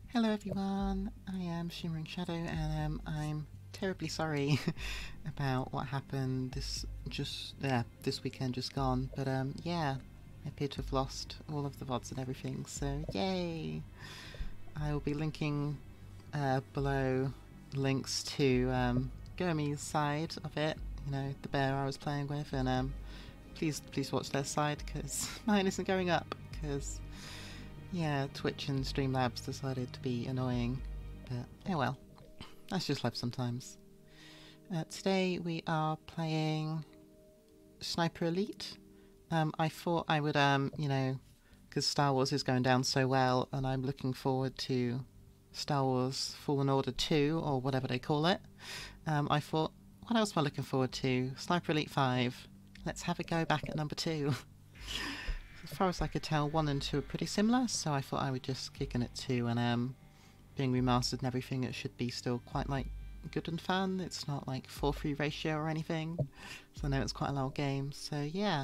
Hello everyone, I am ShimmeringShadow and I'm terribly sorry about what happened this weekend just gone, but yeah, I appear to have lost all of the VODs and everything, so yay! I will be linking below links to Gomiya's side of it, you know, the bear I was playing with, and please watch their side because mine isn't going up because yeah, Twitch and Streamlabs decided to be annoying, but oh well, that's just life sometimes. Today we are playing Sniper Elite. I thought I would, you know, because Star Wars is going down so well, and I'm looking forward to Star Wars Fallen Order 2, or whatever they call it. I thought, what else am I looking forward to? Sniper Elite 5. Let's have a go back at number 2. As far as I could tell, 1 and 2 are pretty similar, so I thought I would just kick in at 2, and being remastered and everything, it should be still quite like good and fun. It's not like 4:3 ratio or anything, so I know it's quite a long game, so yeah.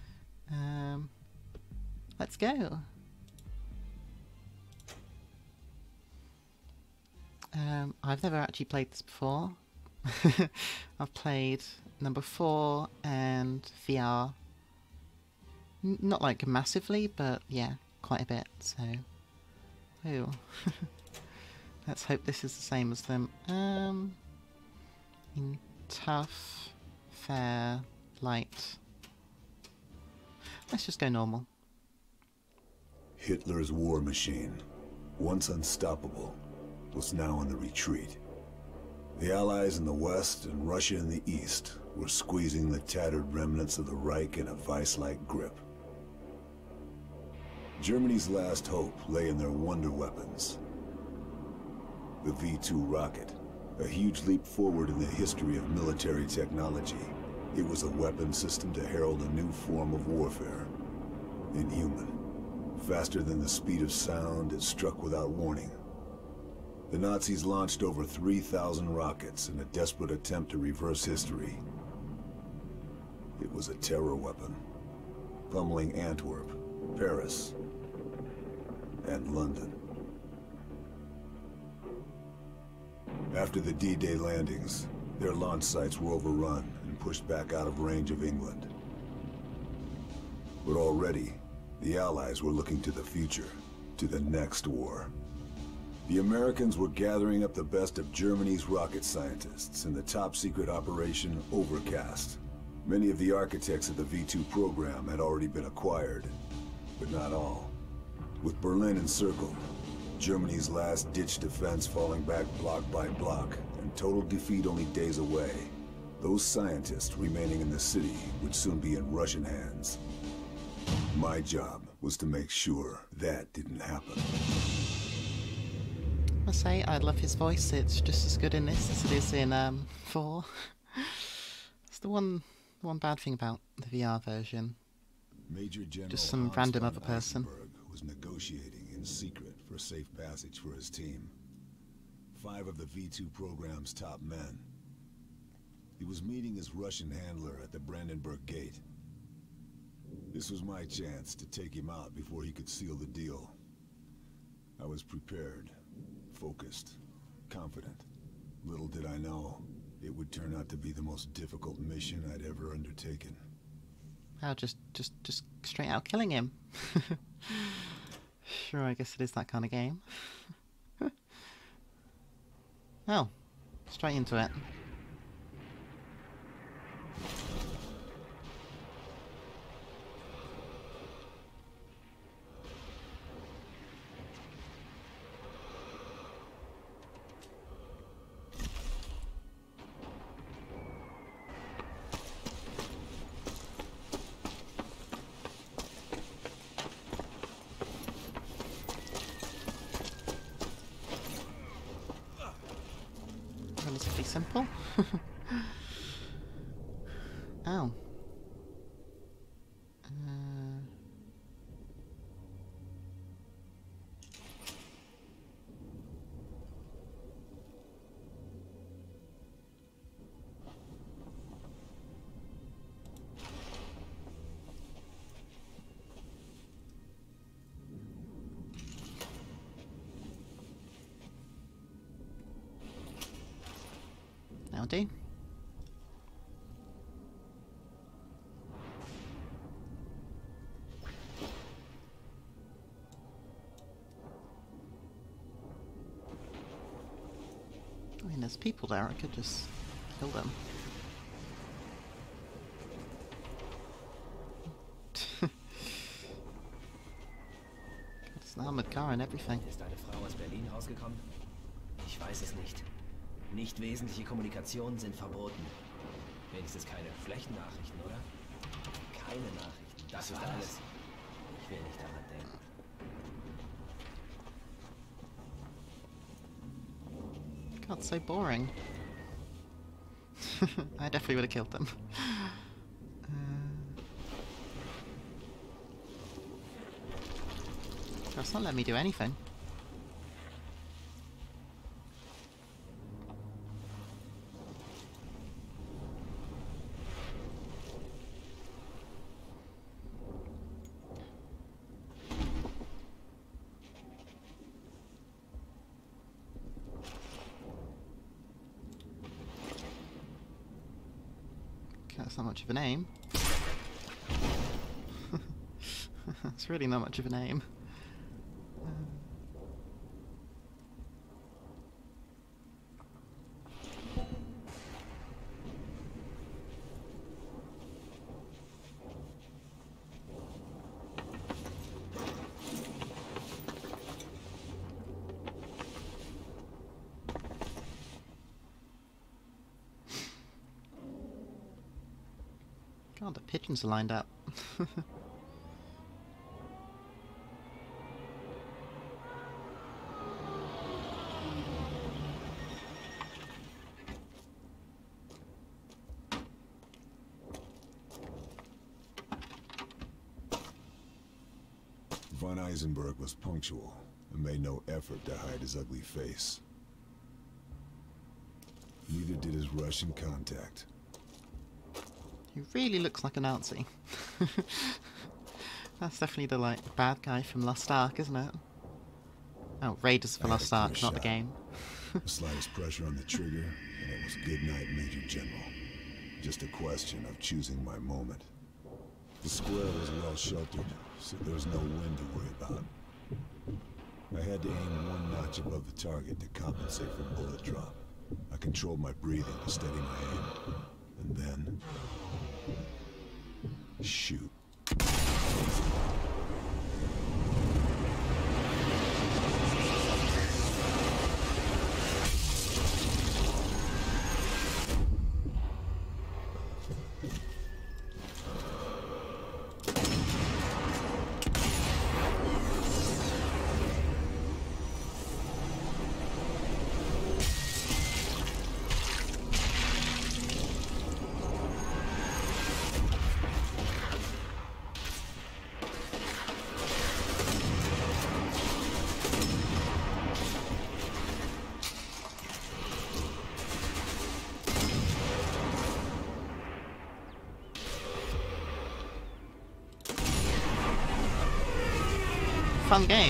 Let's go. I've never actually played this before. I've played number 4 and VR. Not like massively, but yeah, quite a bit, so... Ooh. Let's hope this is the same as them. In tough, fair, light. Let's just go normal. Hitler's war machine, once unstoppable, was now on the retreat. The Allies in the west and Russia in the east were squeezing the tattered remnants of the Reich in a vice-like grip. Germany's last hope lay in their wonder weapons. The V2 rocket, a huge leap forward in the history of military technology. It was a weapon system to herald a new form of warfare. Inhuman. Faster than the speed of sound, it struck without warning. The Nazis launched over 3,000 rockets in a desperate attempt to reverse history. It was a terror weapon, pummeling Antwerp, Paris, and London. After the D-Day landings, their launch sites were overrun and pushed back out of range of England. But already, the Allies were looking to the future, to the next war. The Americans were gathering up the best of Germany's rocket scientists in the top-secret Operation Overcast. Many of the architects of the V2 program had already been acquired, but not all. With Berlin encircled, Germany's last-ditch defense falling back block by block, and total defeat only days away, those scientists remaining in the city would soon be in Russian hands. My job was to make sure that didn't happen. I say, I love his voice. It's just as good in this as it is in 4. It's the one bad thing about the VR version. Major General Just some random other person. Was negotiating in secret for safe passage for his team. 5 of the V2 program's top men. He was meeting his Russian handler at the Brandenburg Gate. This was my chance to take him out before he could seal the deal. I was prepared, focused, confident. Little did I know, it would turn out to be the most difficult mission I'd ever undertaken. I'll just straight out killing him. Sure, I guess it is that kind of game. Oh, straight into it. Relatively simple. Ow. That'll do. I mean, there's people there, I could just kill them. It's an armored car and everything. Ist eine Frau aus Berlin rausgekommen? Ich weiß es nicht. Nicht wesentliche Kommunikationen sind verboten. Wenigstens keine schlechten Nachrichten, oder? Keine Nachrichten. Das ist alles. Ich will nicht daran denken. God, so boring. I definitely would have killed them. It's not letting me do anything. Okay, that's not much of an aim. It's really not much of an aim. God, the pigeons are lined up. Von Eisenberg was punctual and made no effort to hide his ugly face. Neither did his Russian contact. He really looks like a Nazi. That's definitely the, like, bad guy from Lost Ark, isn't it? Oh, Raiders for Lost Ark, not the game. The slightest pressure on the trigger, and it was good night, Major General. Just a question of choosing my moment. The square was well sheltered, so there was no wind to worry about. I had to aim one notch above the target to compensate for bullet drop. I controlled my breathing to steady my aim. And then... shoot. Fun game.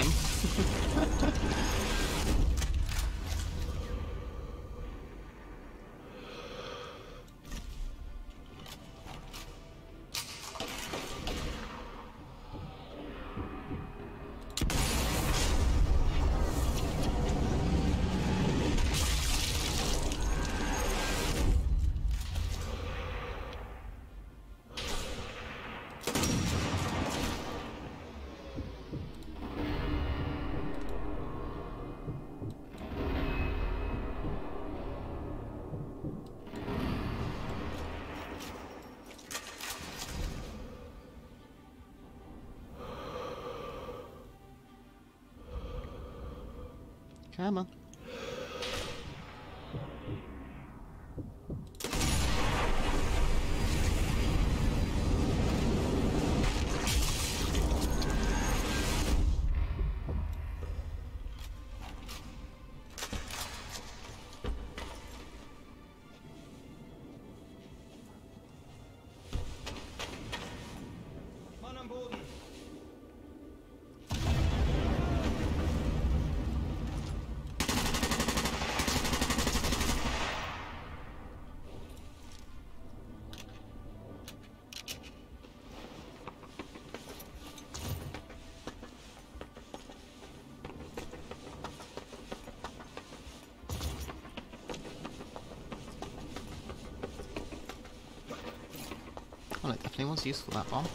Come on. Well, it definitely was useful, that bomb.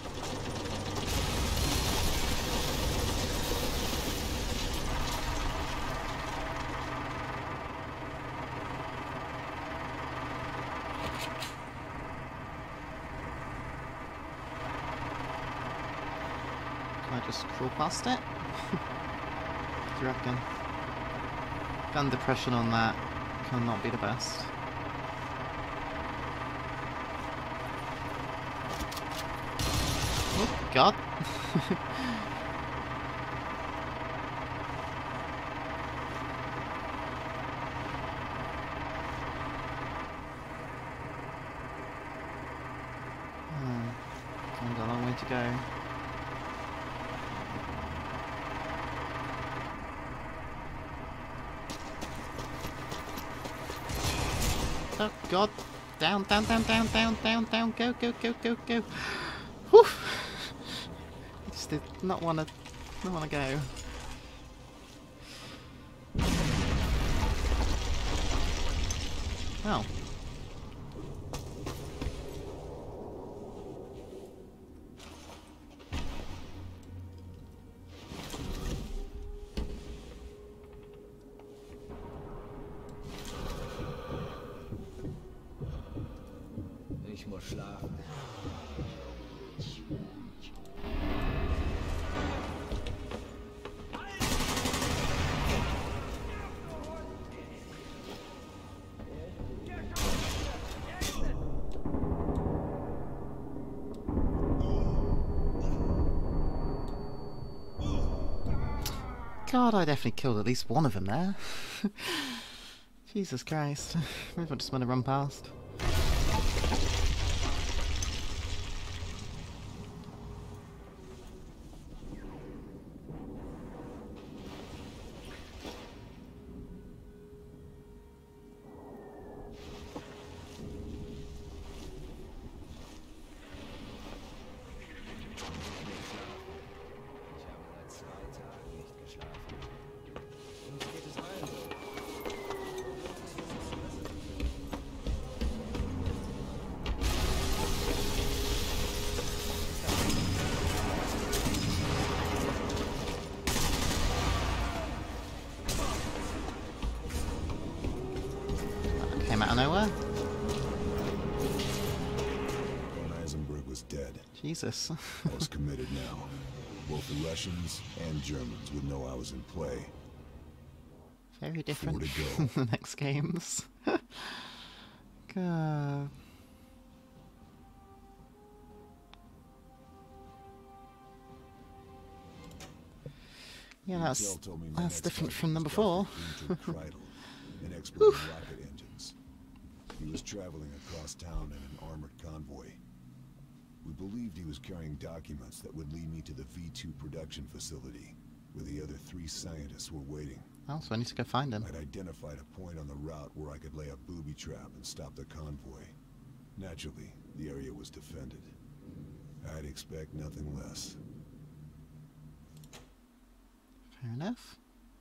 Can I just crawl past it? What do you reckon? Gun depression on that cannot be the best. Oh god! I've got a long way to go. Oh god! Down, down, down, down, down, down, down, go, go, go, go, go! Whew! I just did not wanna go. Oh. Ich muss schlafen. God, I definitely killed at least one of them there. Jesus Christ. Maybe I just want to run past. Came out of nowhere. Eisenberg was dead. Jesus. I was committed now. Both the Russians and Germans would know I was in play. Very different 4 to go. from the next games. God. Yeah, that's different from number 4. An expert in rocket engines. He was traveling across town in an armored convoy. We believed he was carrying documents that would lead me to the V2 production facility, where the other 3 scientists were waiting. Oh, so I need to go find him. I'd identified a point on the route where I could lay a booby trap and stop the convoy. Naturally, the area was defended. I'd expect nothing less. Fair enough.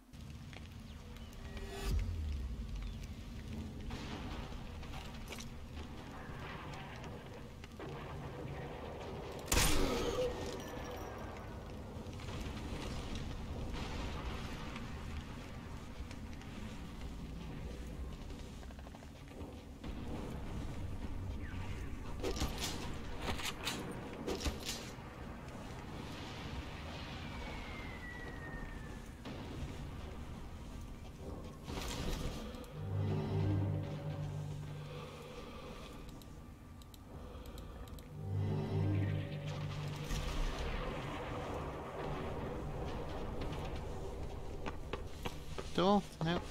Door? Nope.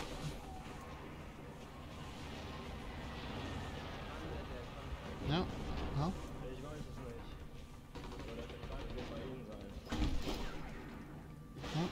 Nope. Well. Nope.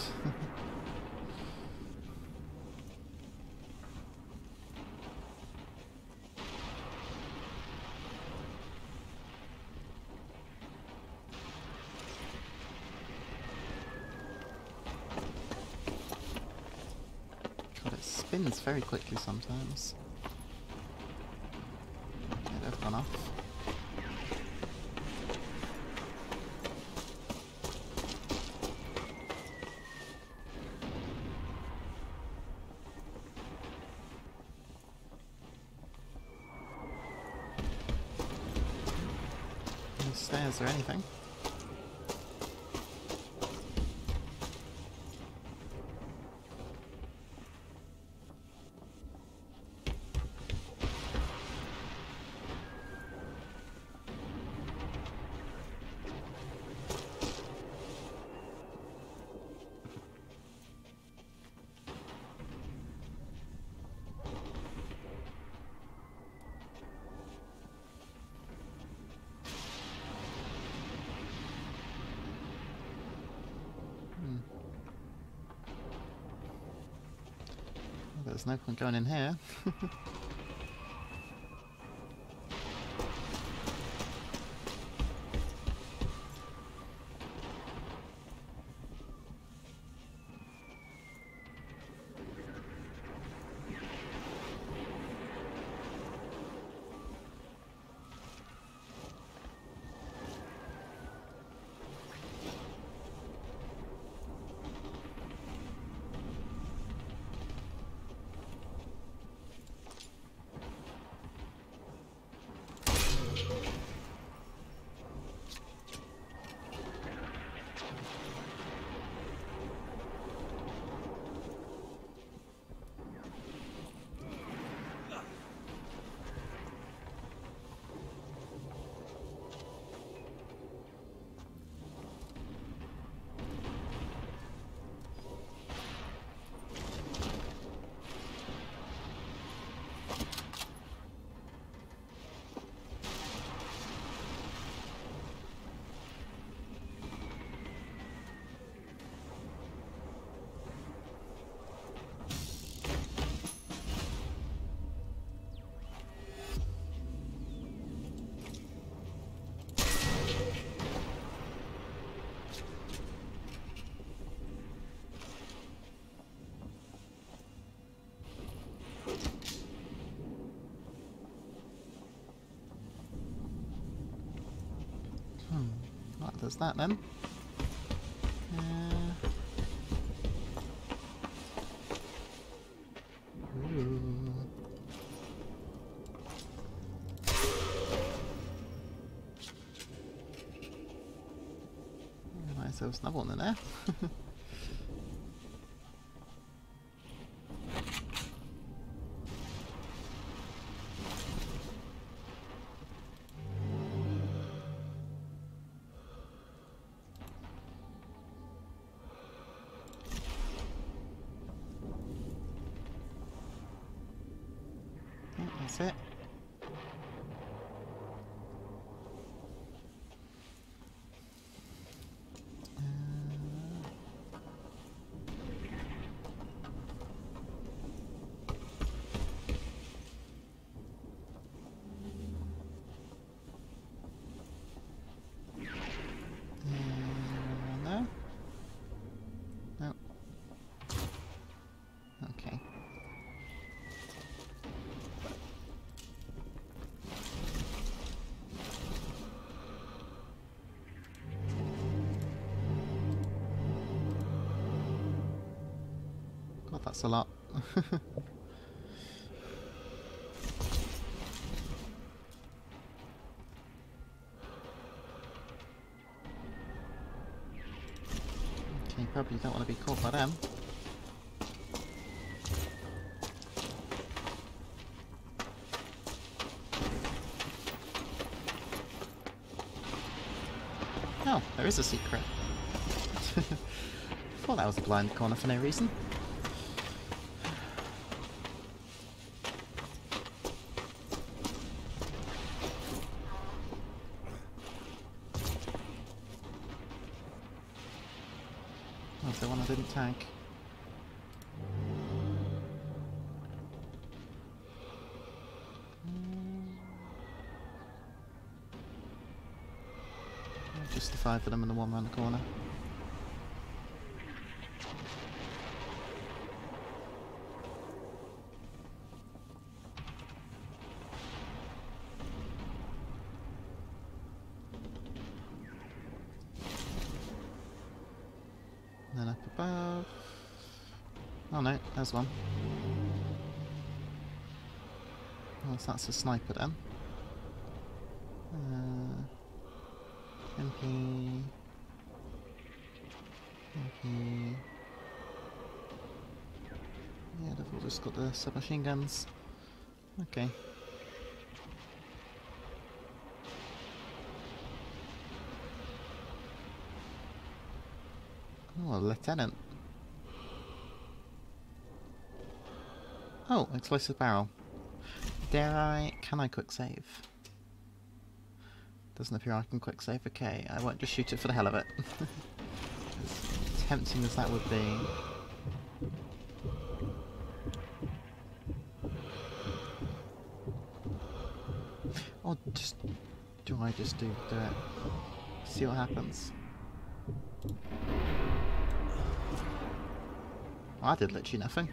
God, it spins very quickly sometimes. Yeah, they've gone off. stairs or anything. There's no point going in here. What does that then? Ooh. Nice, there was another one in there. That's it. Around there? No. Okay. God, that's a lot. Okay, you probably don't want to be caught by them. Oh, there is a secret. Thought that was a blind corner for no reason. Oh, the one I didn't tag. Just the 5 of them and the one round the corner. And then up above. Oh no, there's one. Oh, so that's a sniper then. MP. MP. Yeah, they've all just got the submachine guns. Okay. Oh, a lieutenant. Oh, explosive barrel. Can I quick save? Doesn't appear I can quick save. Okay, I won't just shoot it for the hell of it. As tempting as that would be. Or just... do I just do it? See what happens. Oh, I did literally nothing.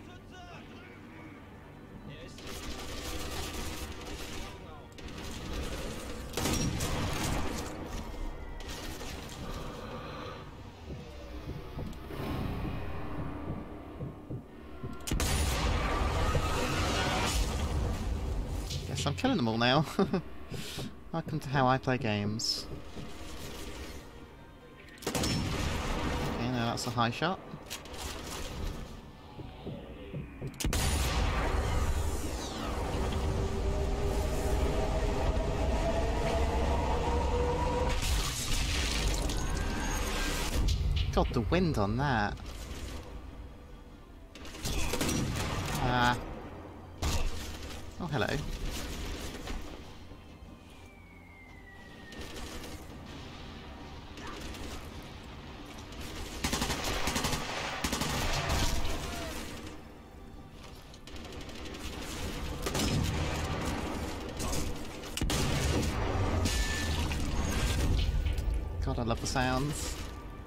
Guess I'm killing them all now. Welcome to how I play games. Okay, now that's a high shot. God, the wind on that. Oh, hello. God, I love the sounds.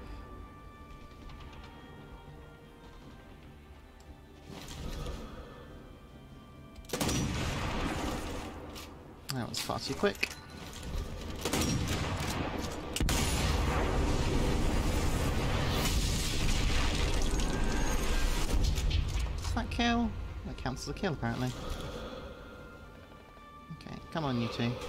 That was far too quick. Does that kill? That counts as a kill, apparently. Okay, come on, you two.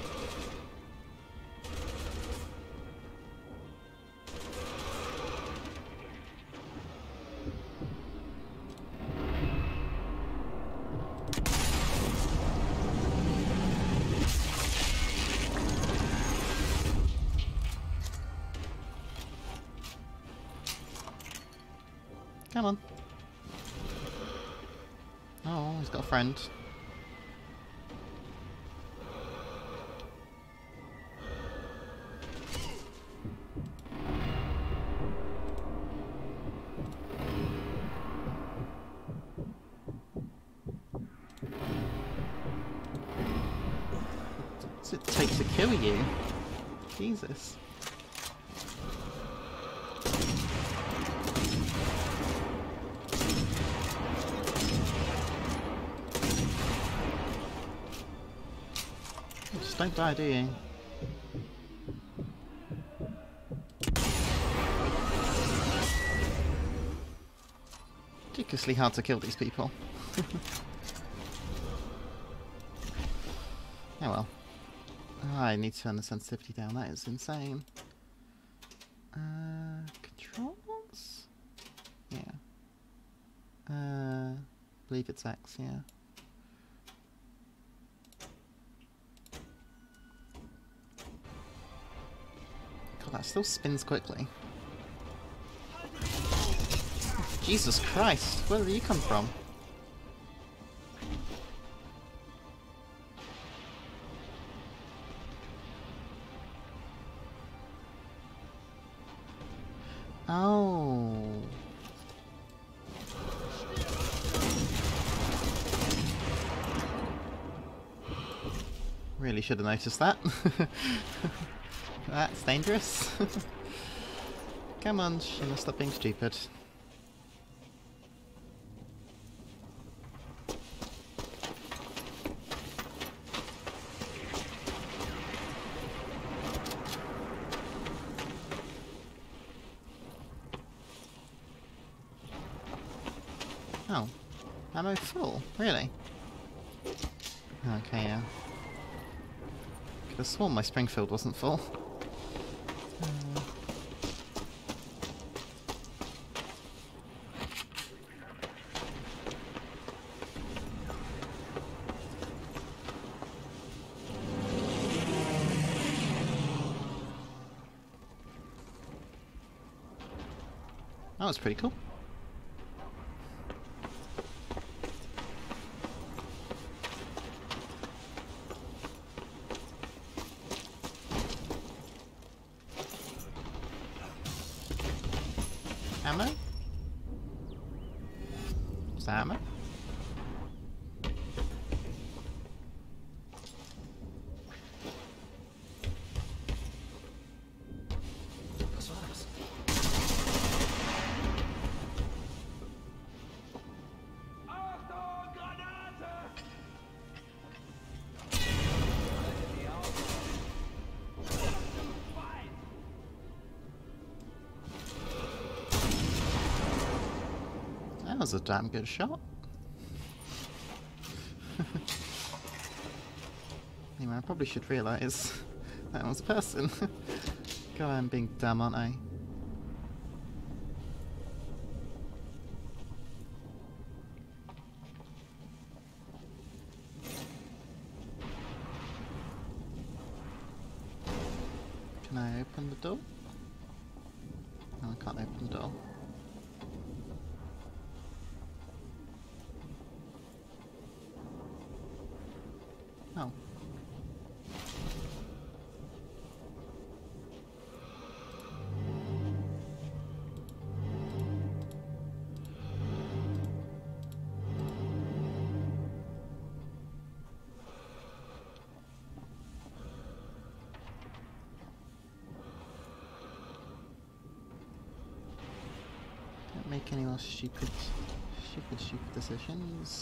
Come on. Oh, he's got a friend. What does it take to kill you? Jesus. Don't die, do you? Ridiculously hard to kill these people. Oh well. I need to turn the sensitivity down, that is insane. Controls? Yeah. Believe it's X, yeah. That still spins quickly. Jesus Christ, where did you come from? Oh. Really should have noticed that. That's dangerous. Come on, Shimmer, stop being stupid. Oh, ammo full? Really? Okay, yeah. Could have sworn my Springfield wasn't full. That was pretty cool. Ammo? Is that ammo? Was war das? Achtung, Granate! That was a damn good shot. Anyway, I probably should realise that was a person. God, I'm being dumb, aren't I? Can I open the door? No, I can't open the door. Oh. Don't make any more stupid decisions.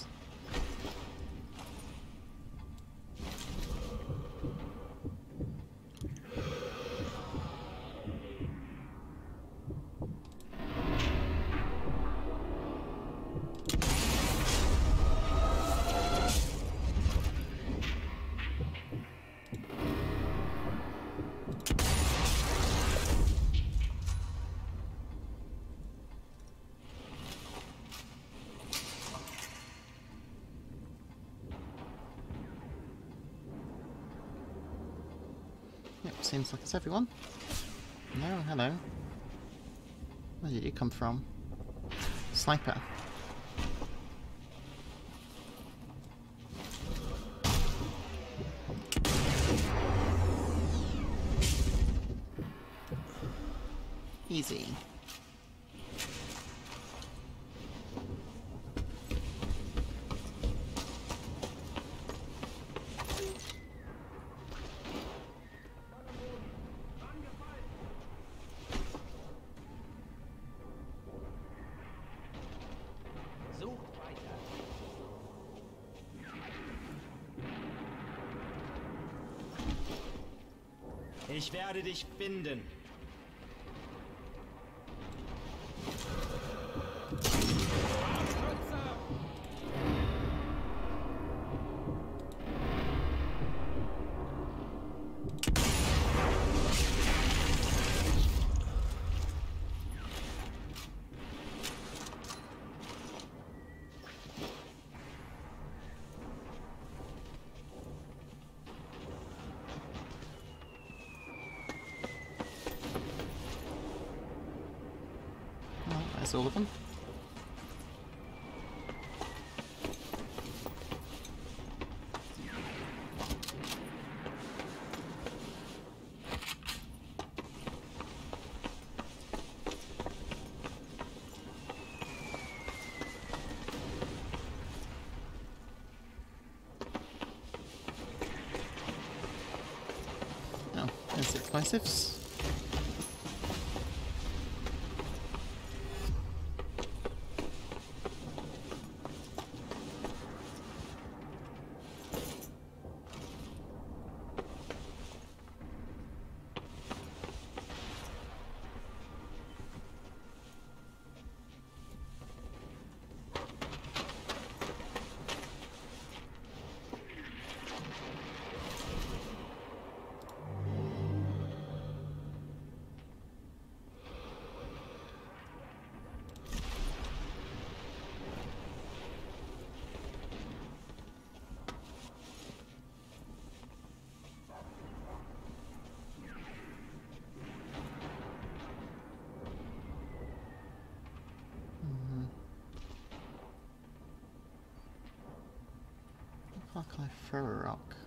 Yep, seems like it's everyone. No, hello. Where did you come from? Sniper. Easy. Ich werde dich finden. That's all of them. Oh, there's explosives. far can I throw a rock?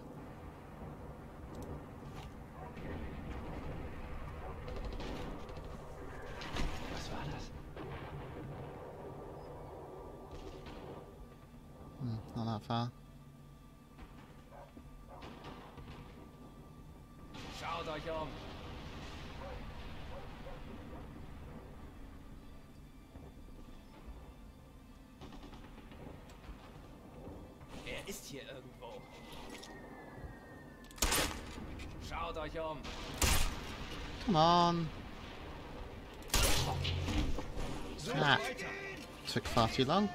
Was war das? Not that far. Schaut euch um. Er ist hier irgendwo. Schaut euch um. Come on. Ah, took far too long.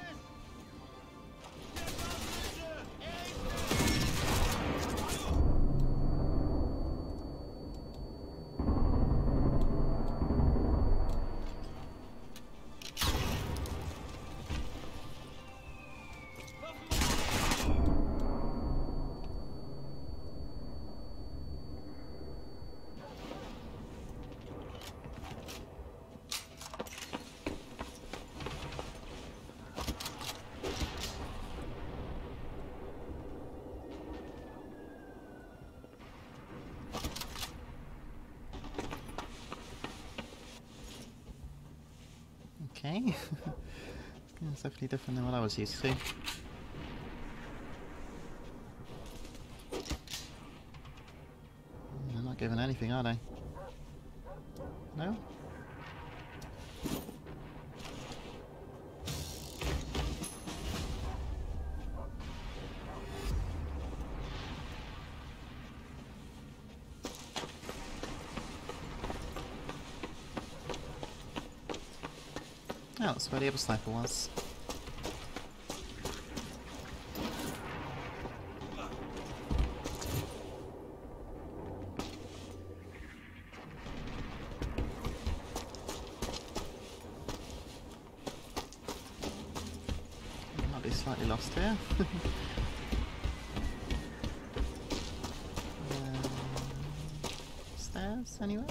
Okay. It's definitely different than what I was used to. They're not giving anything, are they? No? Oh, that's where the other sniper was. Might be slightly lost here. Stairs anywhere?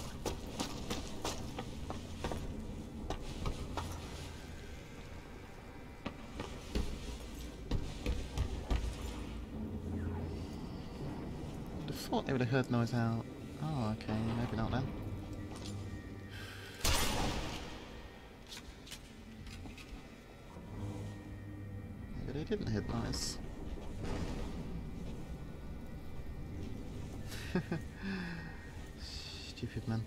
I thought they would have heard noise out. Oh, okay, maybe not then. Maybe they didn't hear noise. Stupid man.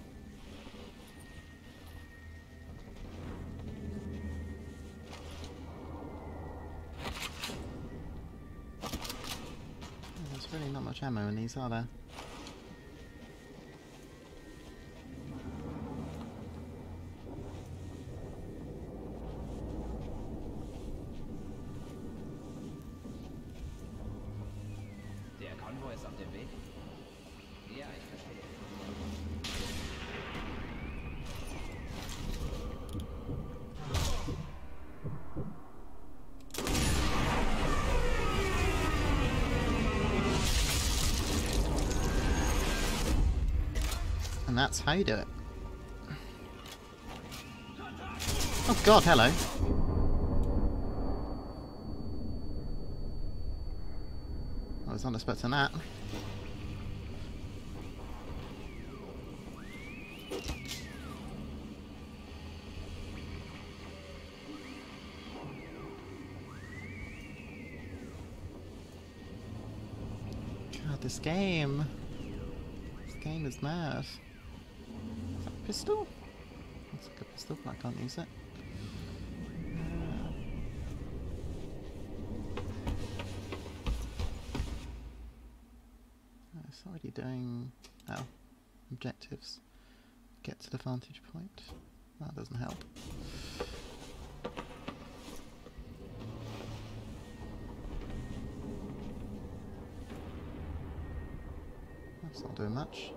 There's really not much ammo in these, are there? Der Konvoi ist auf dem Weg. Ja, ich verstehe. And that's how you do it. Oh god, hello. I was not expecting that. God, this game. This game is mad. Is that a pistol? Looks like a pistol, but I can't use it. It's already doing... oh, objectives. Get to the vantage point. That doesn't help. That's not doing much.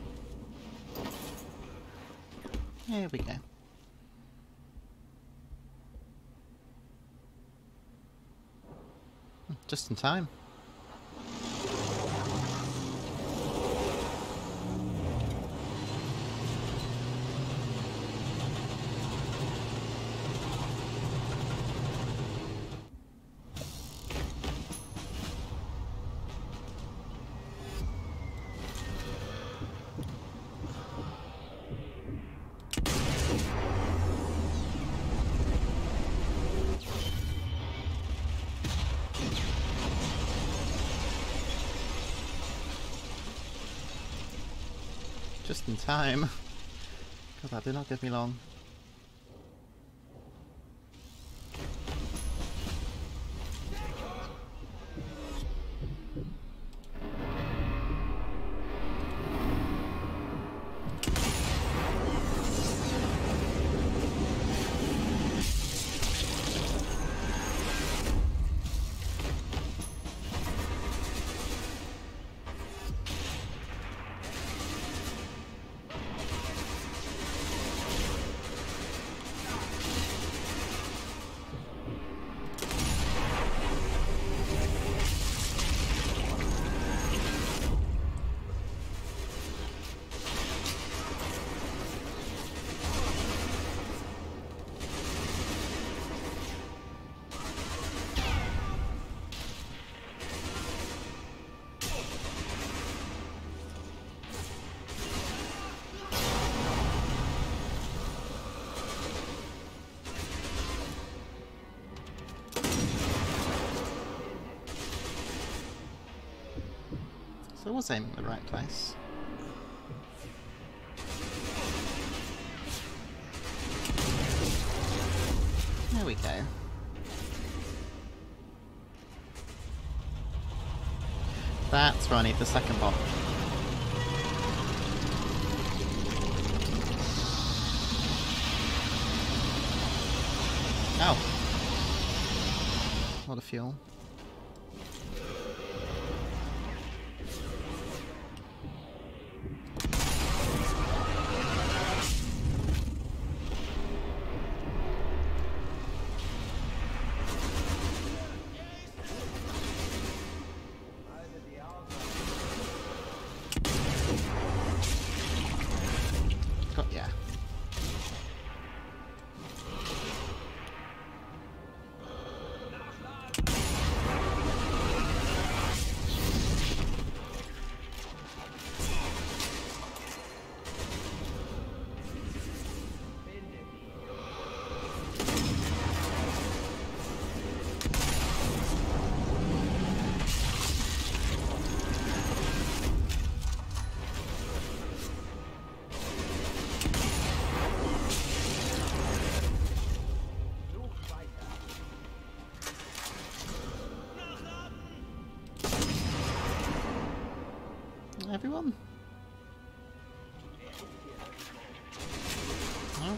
There we go. Just in time. Just in time. God, that did not give me long. So I was aiming in the right place. There we go. That's where I need the second bomb. Ow! A lot of fuel. Yeah. Everyone? No?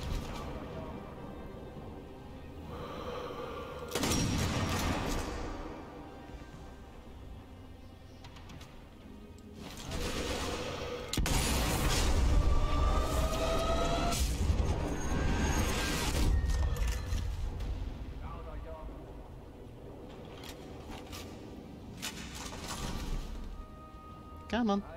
Come on.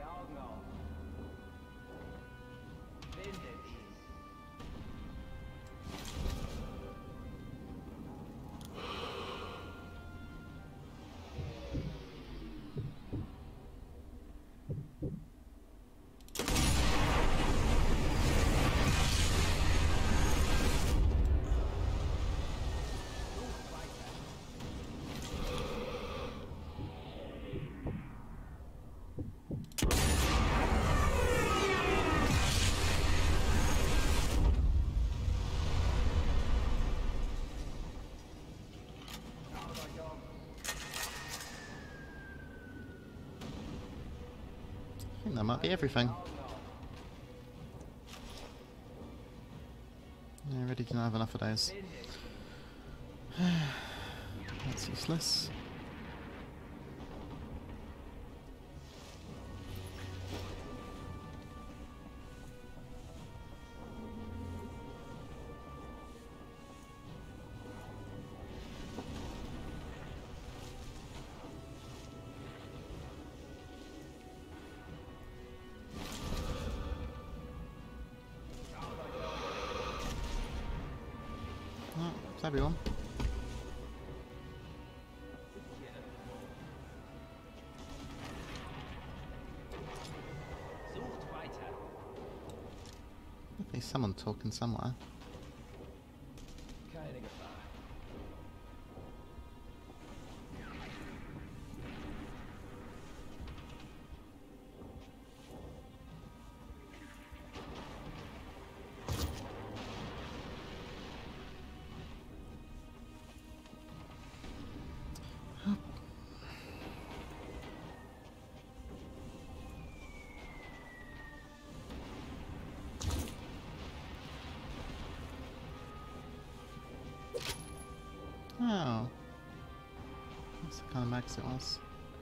I think that might be everything. Yeah, I really didn't have enough of those. That's useless. Thanks everyone. There's someone talking somewhere. Keine Gefahr. Oh. That's the kind of max it was.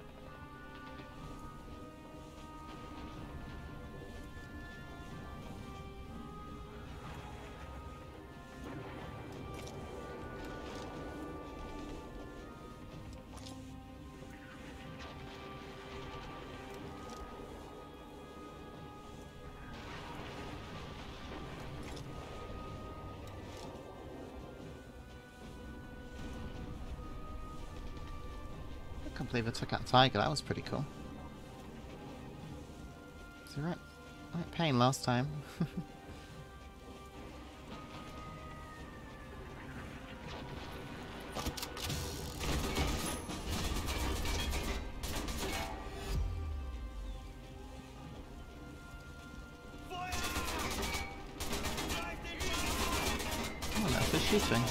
I can't believe I took out Tiger, that was pretty cool. It's right pain last time. Oh, that's for shooting.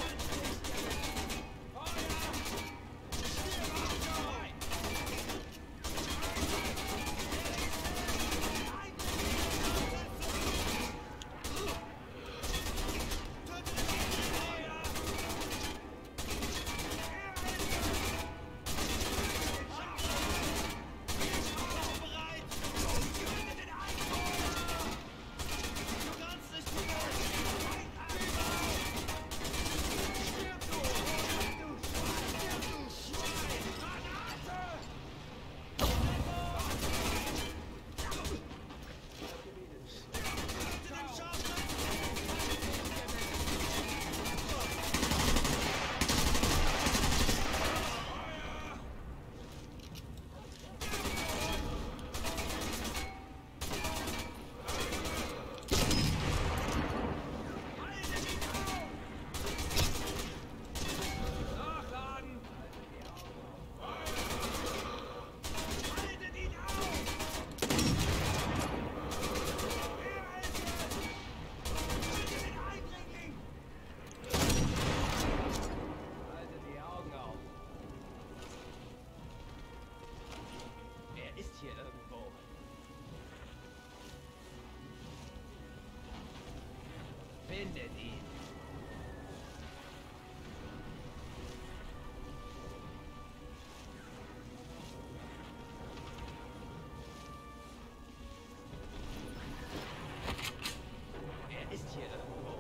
Findet ihn. Er ist hier irgendwo.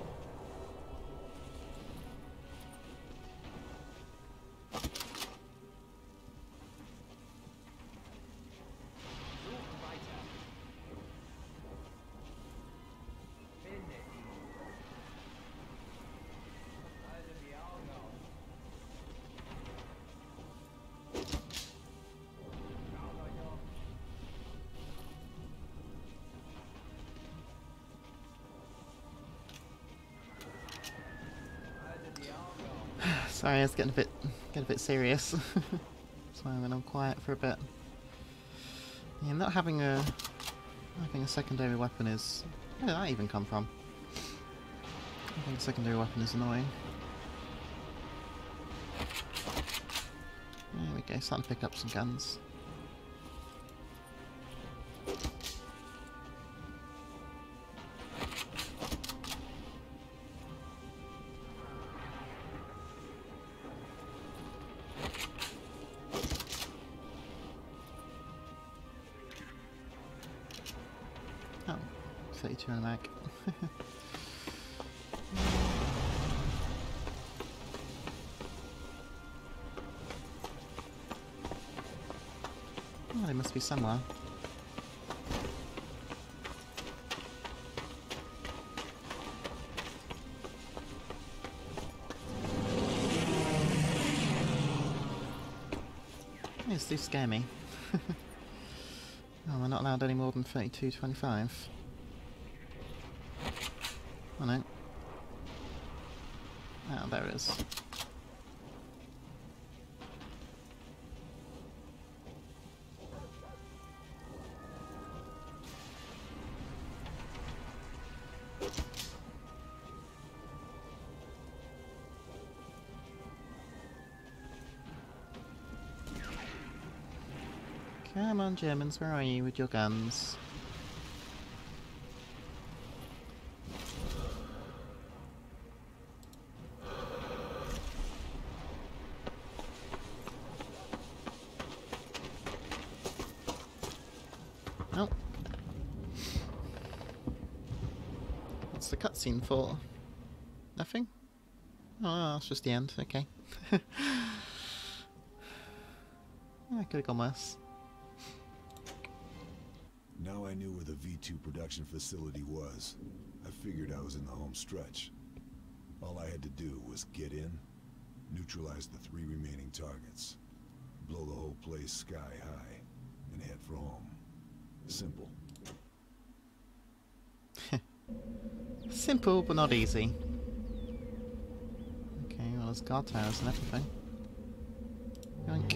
Suchen weiter. Findet ihn. Halte die Augen auf. Schaut euch um. Halte die Augen auf. Sorry, I was getting a bit serious. That's why I went on quiet for a bit. Yeah, not having a secondary weapon is... Where did that even come from? Having a secondary weapon is annoying. There we go, starting to pick up some guns. Oh, 32 in a mag. Oh, they must be somewhere. These do scare me. Oh, we're not allowed any more than 32.25. Oh no. Oh, there it is. Come on, Germans, where are you with your guns? Oh. What's the cutscene for? Nothing? Oh, it's just the end, okay. I could have gone worse. Now I knew where the V2 production facility was. I figured I was in the home stretch. All I had to do was get in, neutralize the 3 remaining targets, blow the whole place sky high, and head for home. Simple. Simple, but not easy. Okay, well, there's guard towers and everything. Yoink.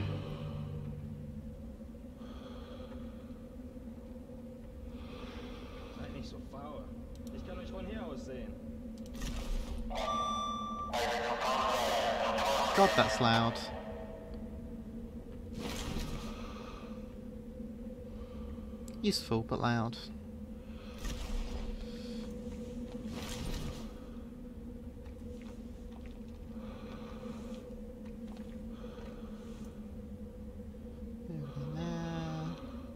Seid nicht so faul. Ich kann euch von hier aus sehen. God, that's loud. Useful, but loud. Everything there.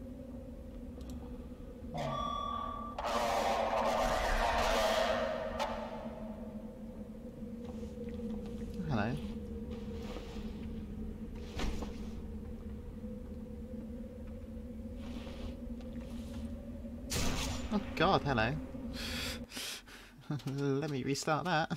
Hello. Oh god, hello. Let me restart that.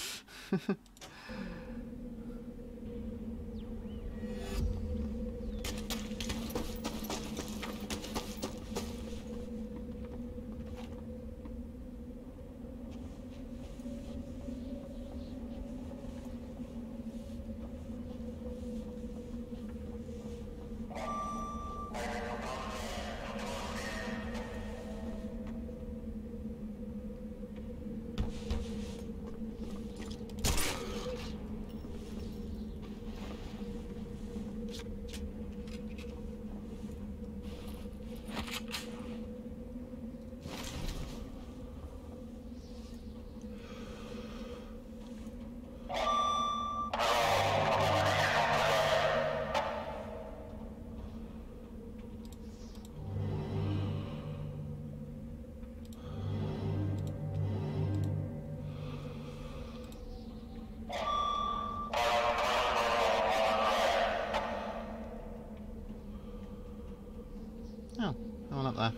Oh, I went up there.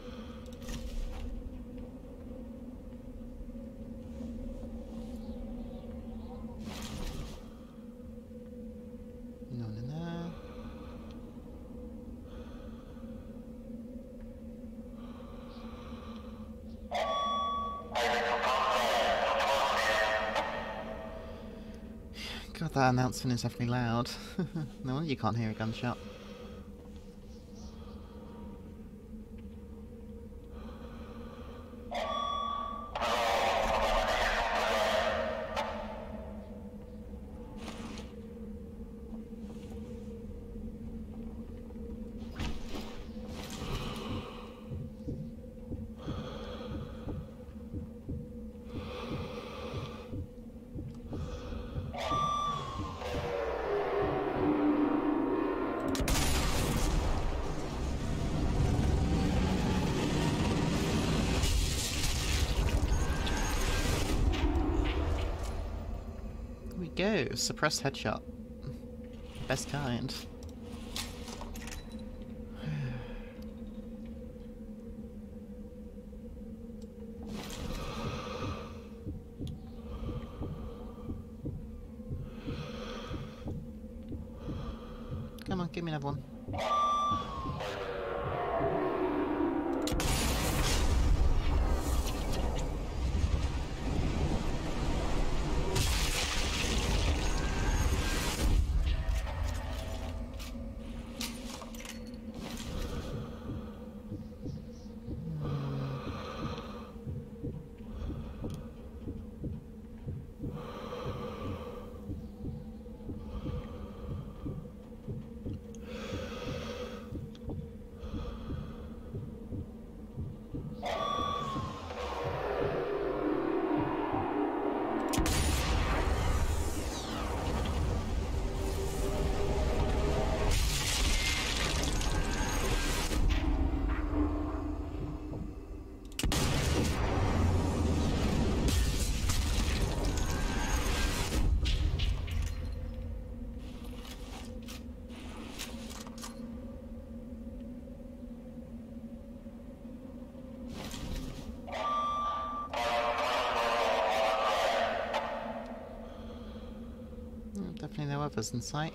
None in there. God, that announcement is definitely loud. No wonder you can't hear a gunshot. Go, suppressed headshot. Best kind. Come on, on, give me another one. Definitely no others in sight.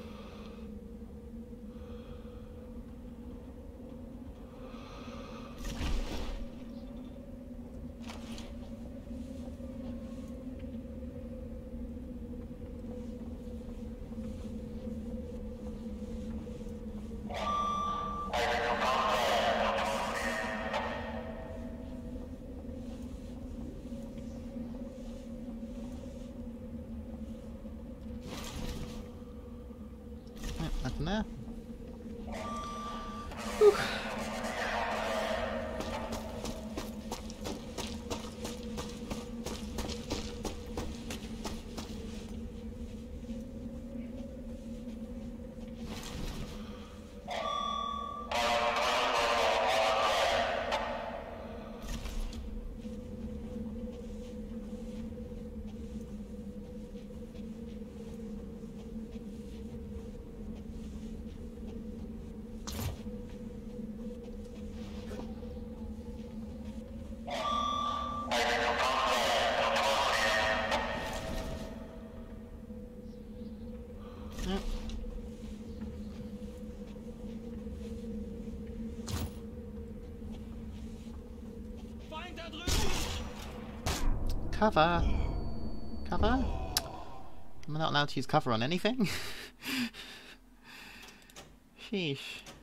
Nothing there. Whew. Cover! Cover? Am I not allowed to use cover on anything? Sheesh.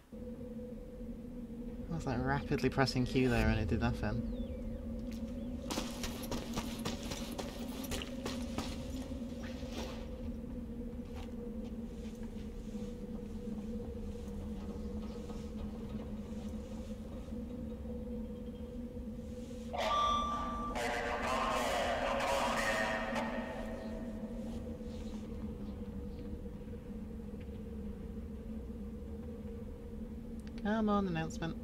I was like rapidly pressing Q there and it did nothing. Come on, announcement.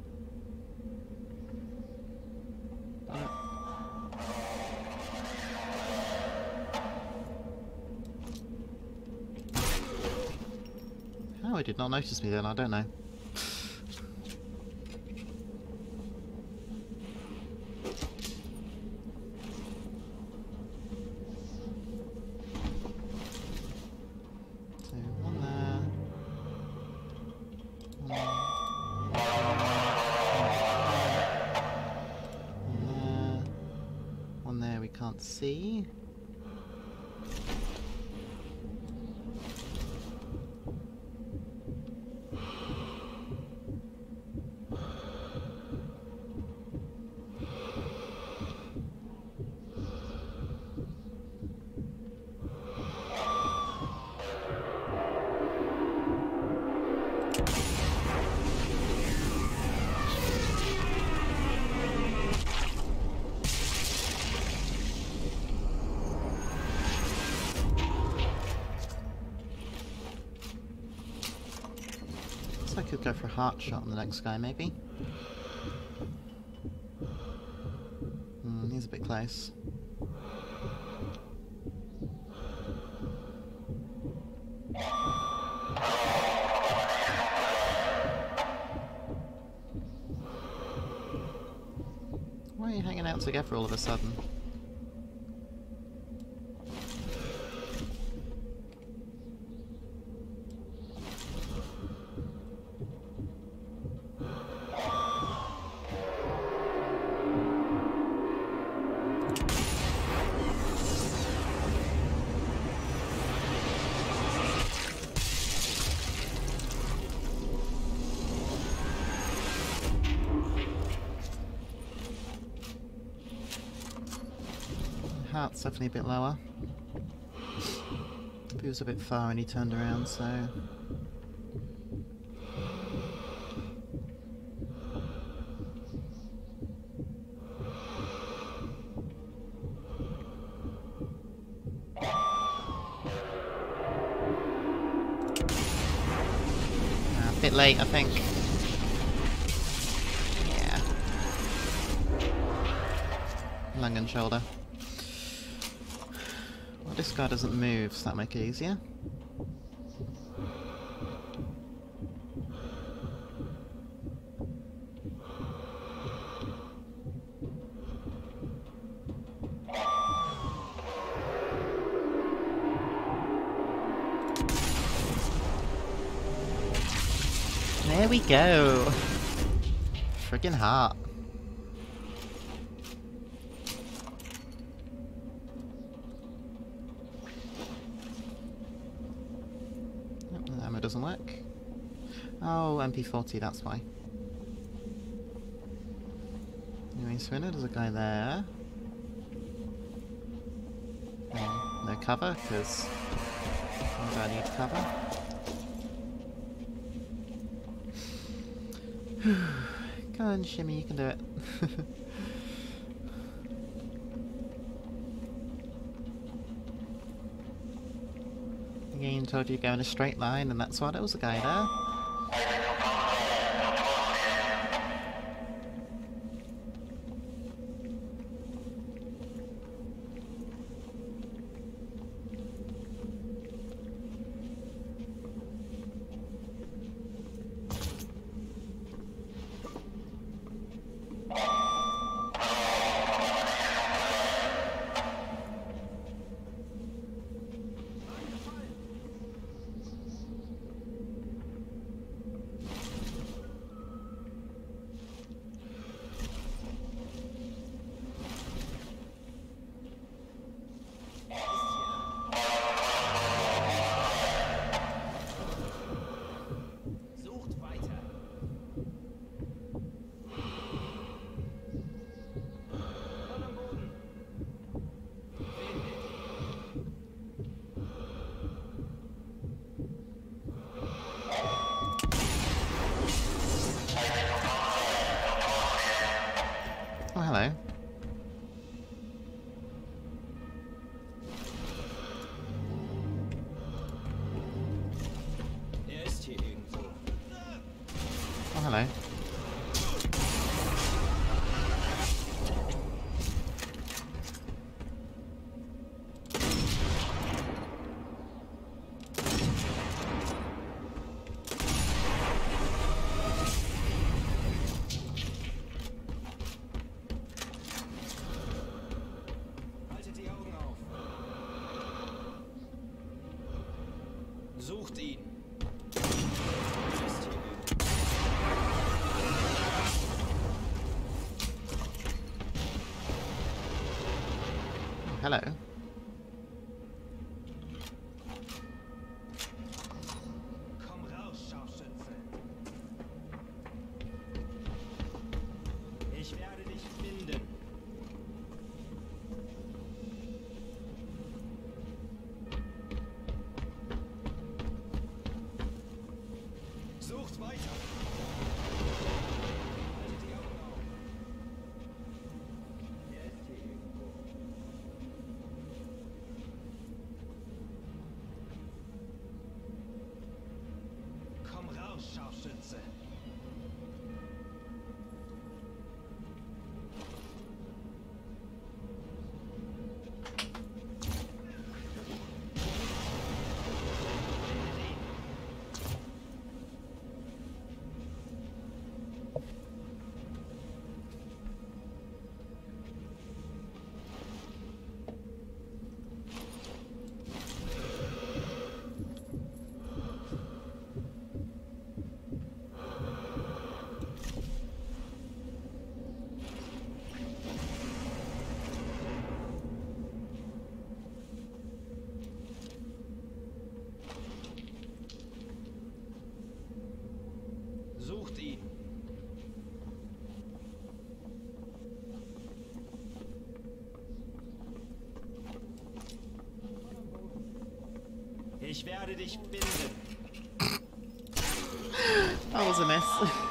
How it did not notice me then, I don't know. So, one there. One there we can't see. I could go for a heart shot on the next guy, maybe. He's a bit close. Why are you hanging out together all of a sudden? heart's definitely a bit lower. He was a bit far when he turned around, so... A bit late, I think. Yeah. Lung and shoulder. Well, this guy doesn't move, so that'll make it easier. There we go! Friggin' heart. Yep, the ammo doesn't work. Oh, MP40, that's why. Anyway, so we know there's a guy there. No cover, because I need cover. Come on, Shimmy, you can do it. The game told you to go in a straight line, and that's why there was a guy there. Oh, hello. Oh, hello. Sucht ihn. Hello. Komm raus, Scharfschütze. Ich werde dich finden. Sucht weiter. Haltet die Augen auf. Er ist hier irgendwo. Komm raus, Scharfschütze. Ich werde dich binden. That was a miss.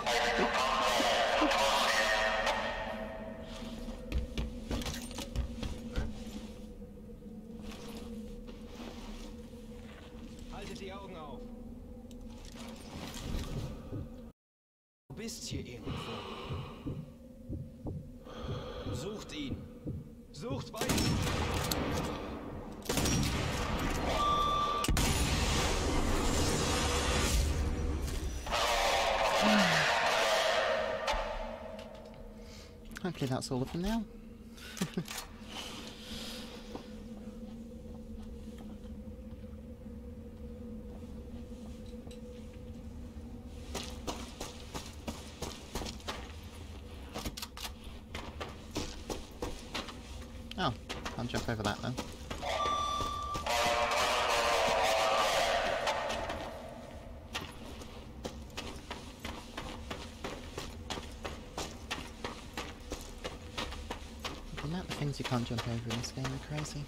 Haltet die Augen auf. Du bist hier irgendwo. Sucht ihn. Sucht weiter. Hopefully that's all of them now. Oh, can't jump over that then. The amount of things you can't jump over in this game are crazy.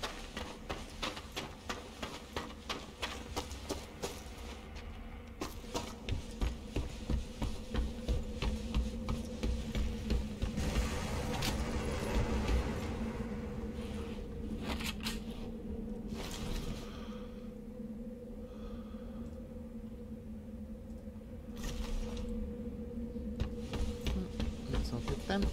That's all good then.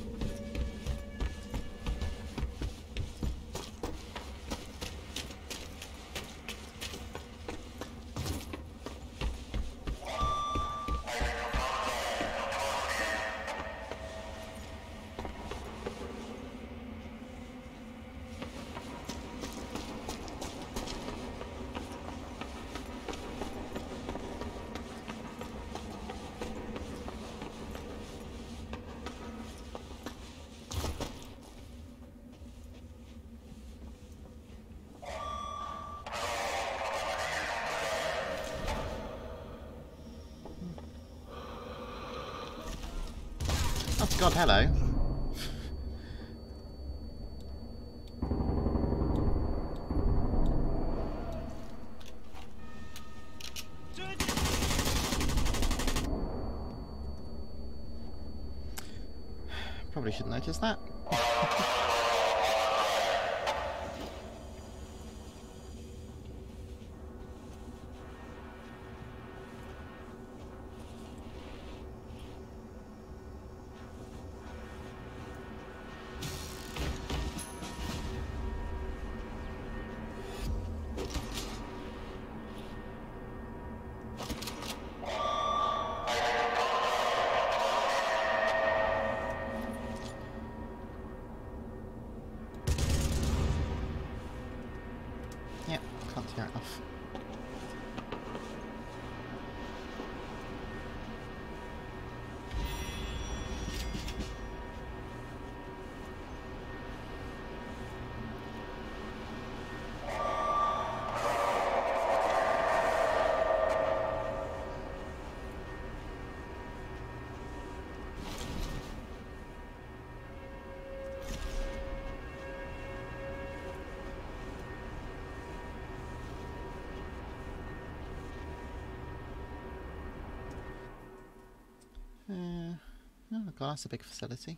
Oh god, hello. Probably should notice that. Yep, can't tear it off. Oh god, that's a big facility.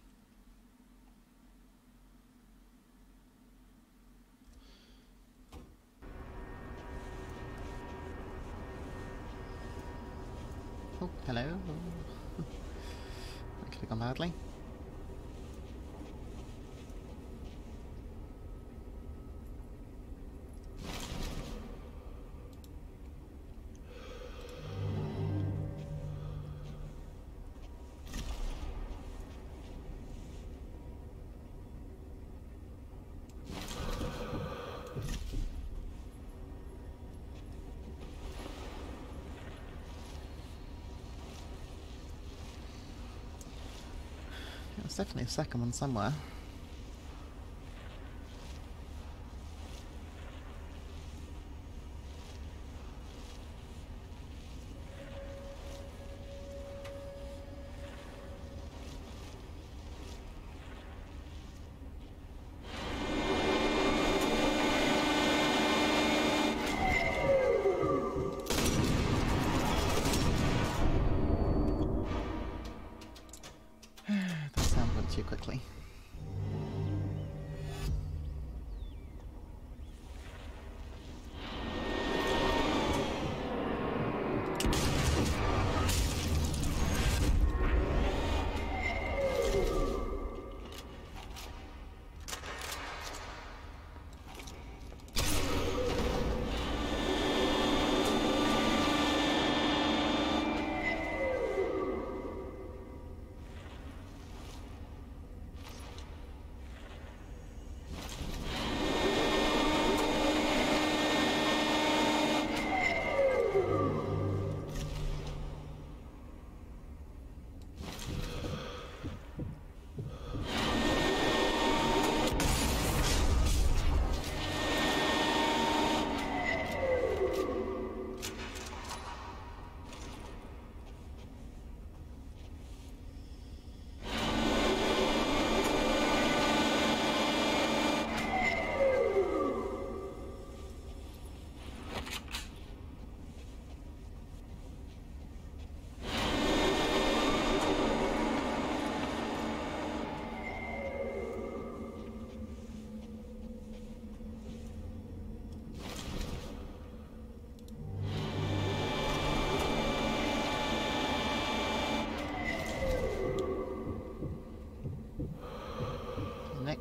Oh, hello. That could have gone badly. There's definitely a second one somewhere.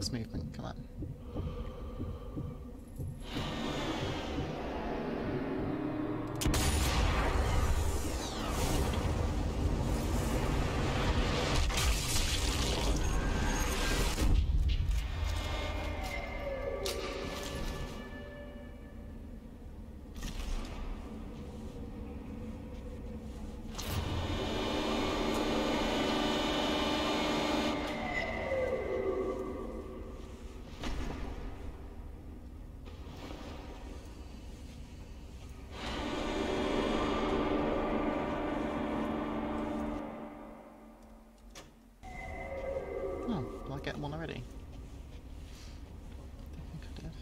this movement, come on. Oh, will I get one already? I think I did.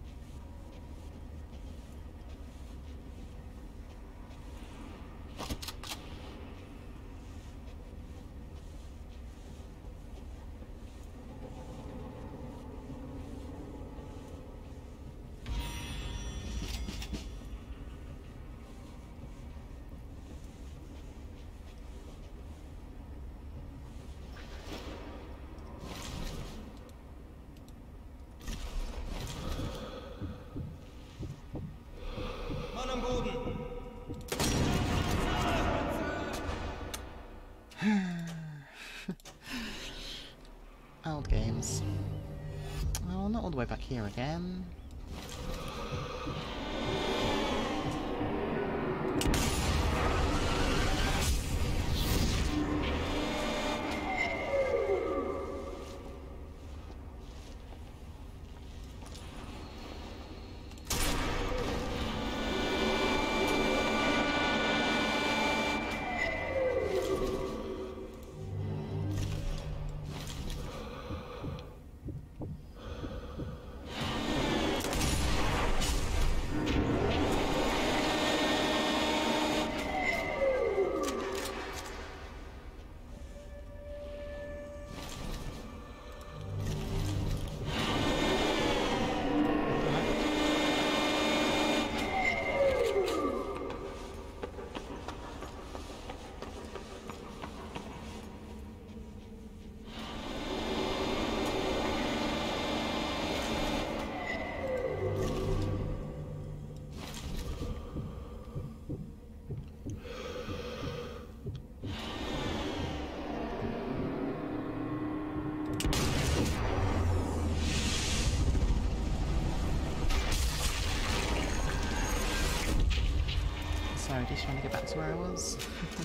Old games. Oh, not all the way back here again. Sorry, just trying to get back to where I was.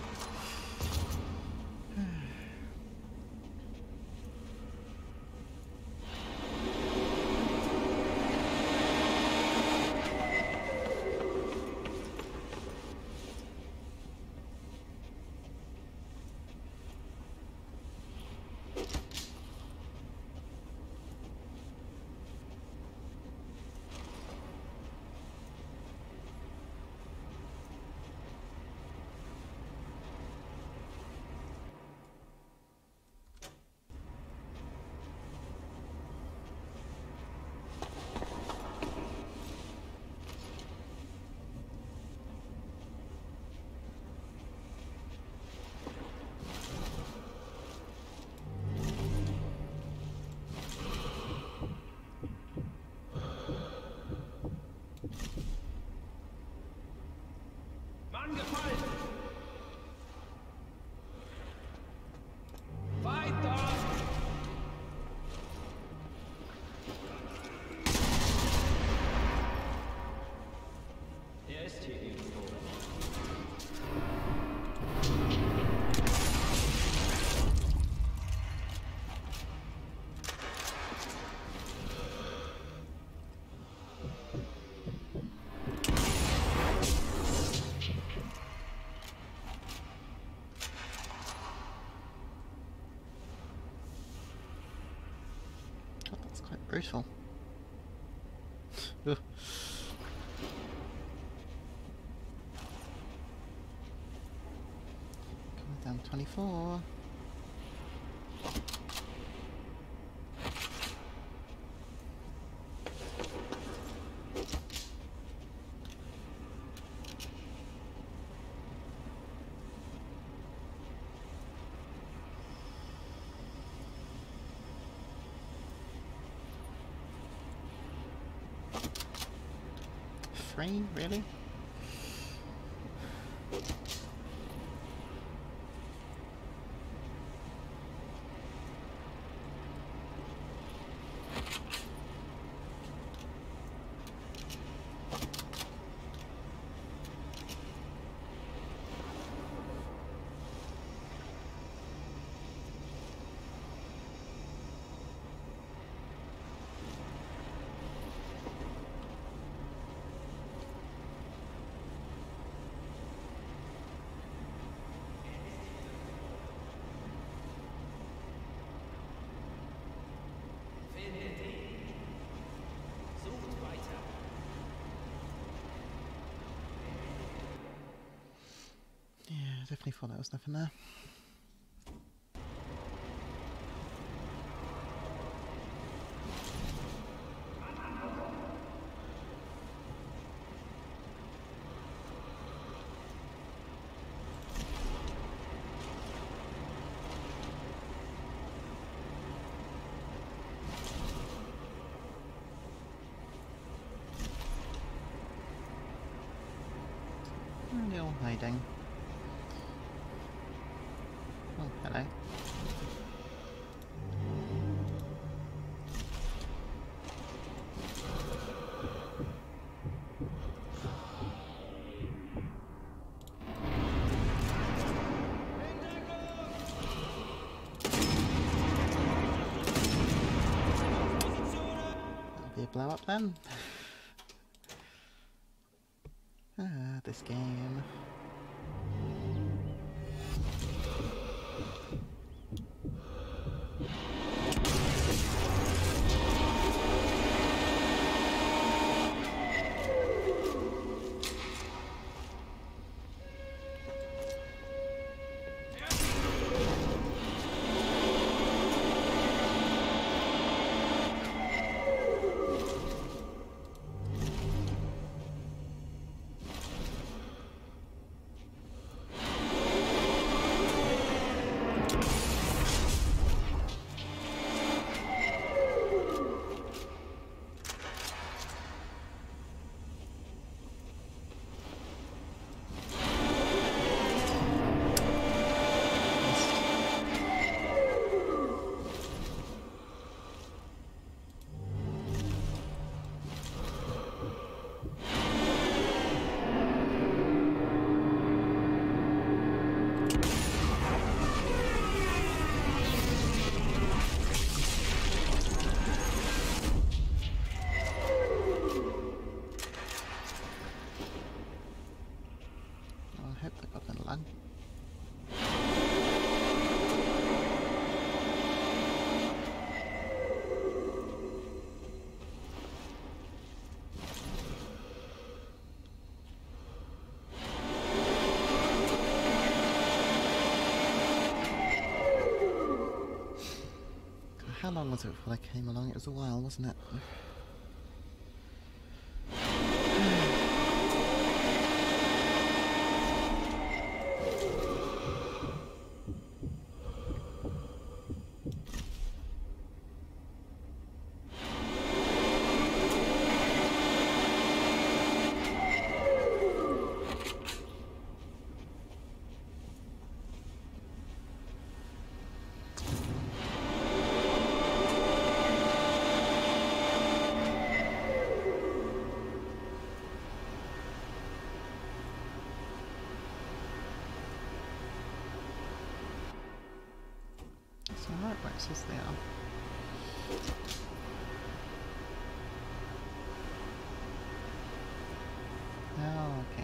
Brutal. Ugh. Coming down 24. 3, really? Yeah, definitely thought there was nothing there. And they're all hiding. Oh, hello. That'll be a blow up then. This game. How long was it before I came along? It was a while, wasn't it? Alright, right, says they are. Oh, okay.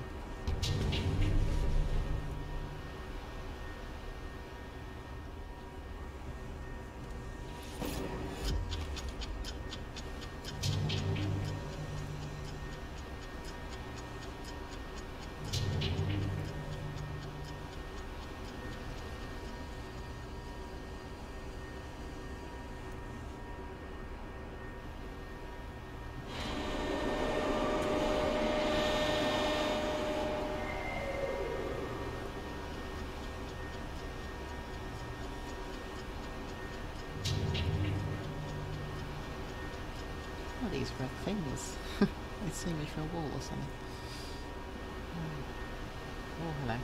These red things. They see me through a wall or something. Oh, hello.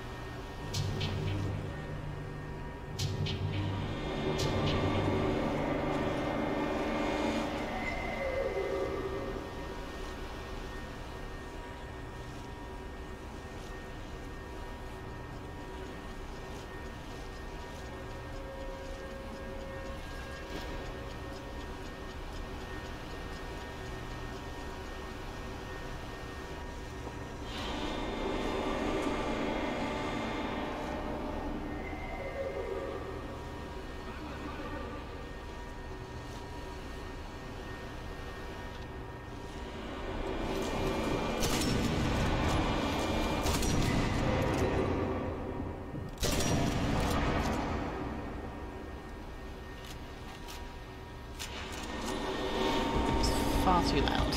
Far too loud.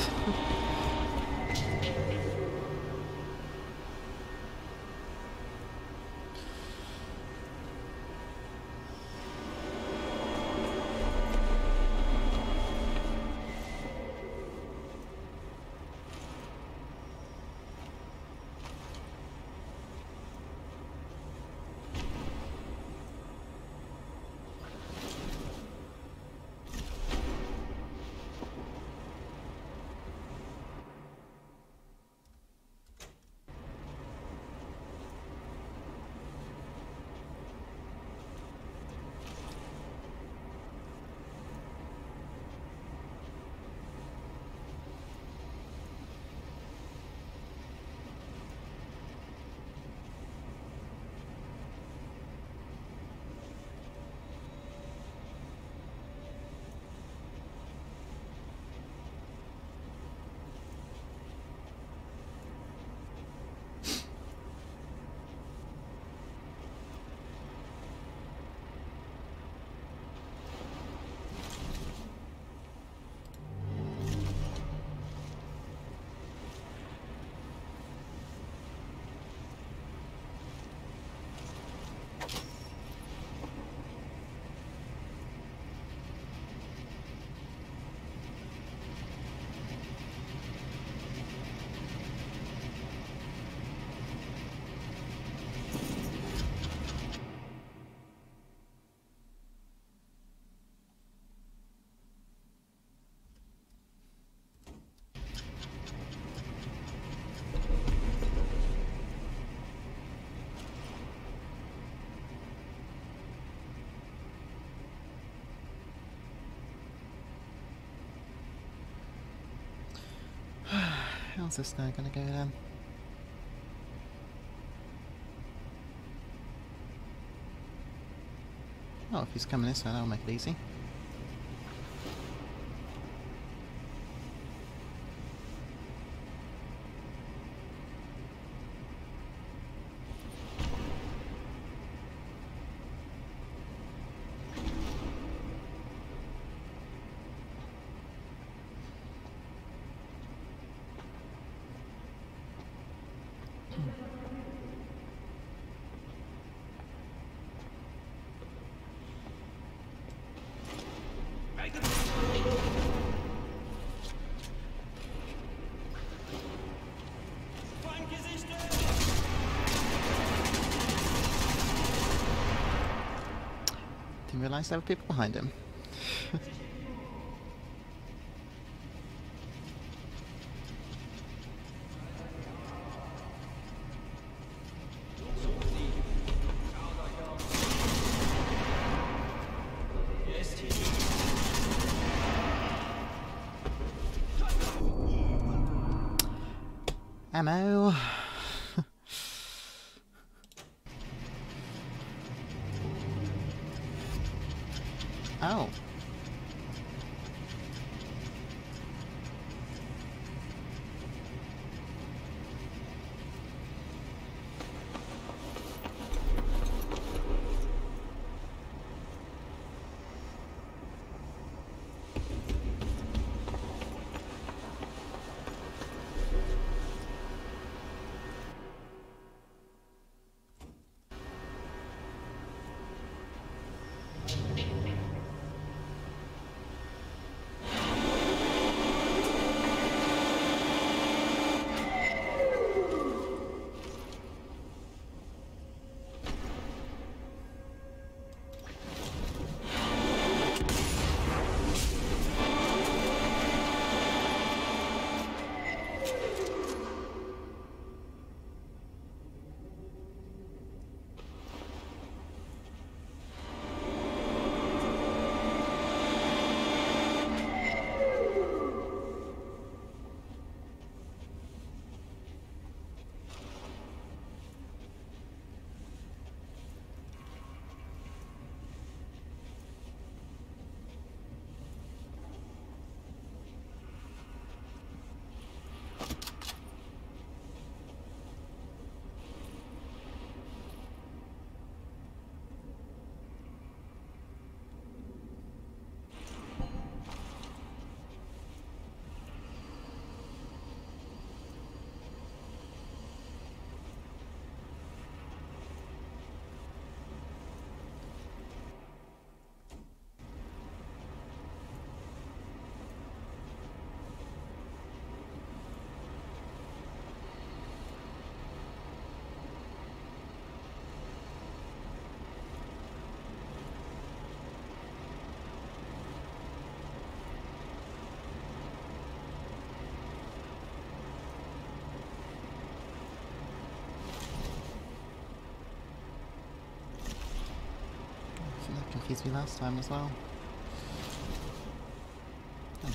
How's this guy gonna go then? Oh, if he's coming this way, that'll make it easy. Didn't realise there were people behind him. Ammo. Oh. confused me last time as well. Oh.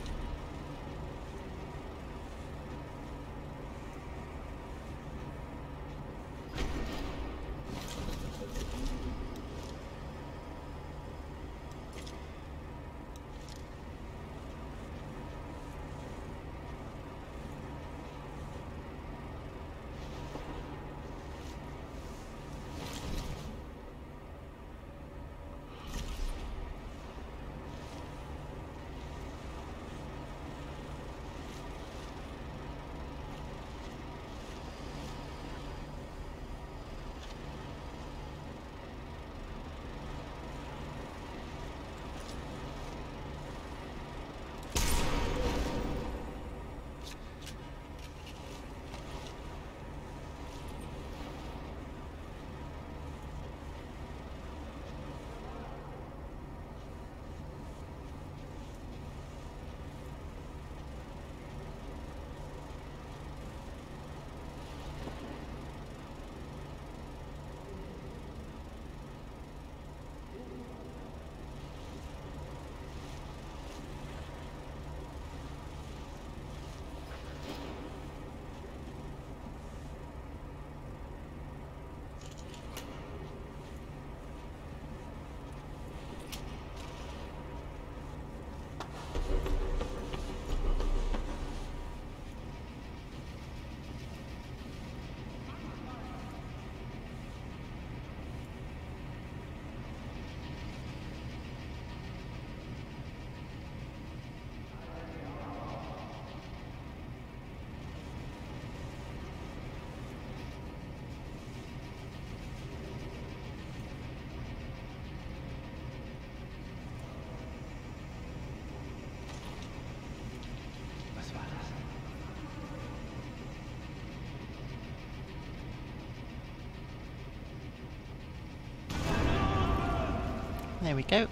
There we go.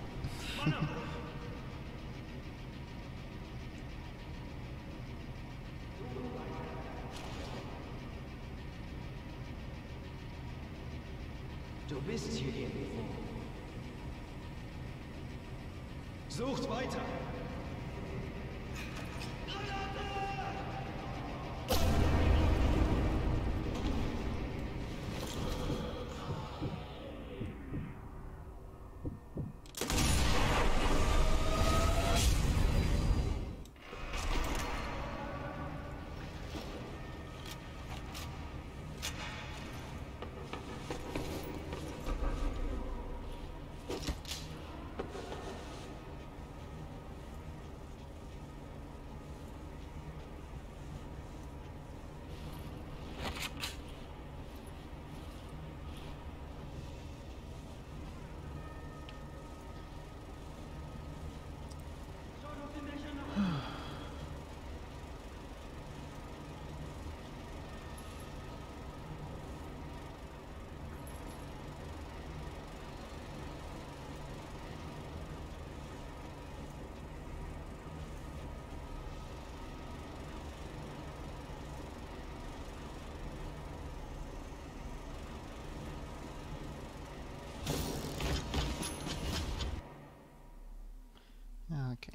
Du bist hier irgendwo. Sucht weiter! Okay.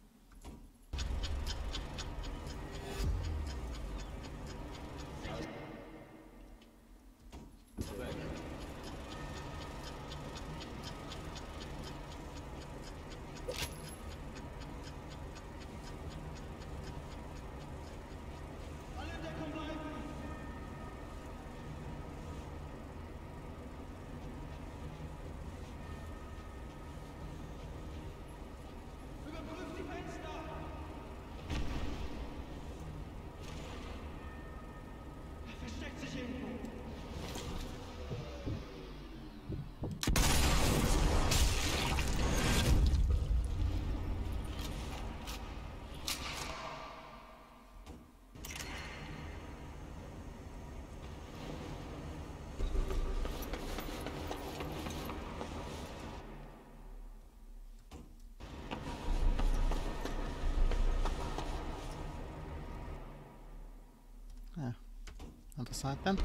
Other side then.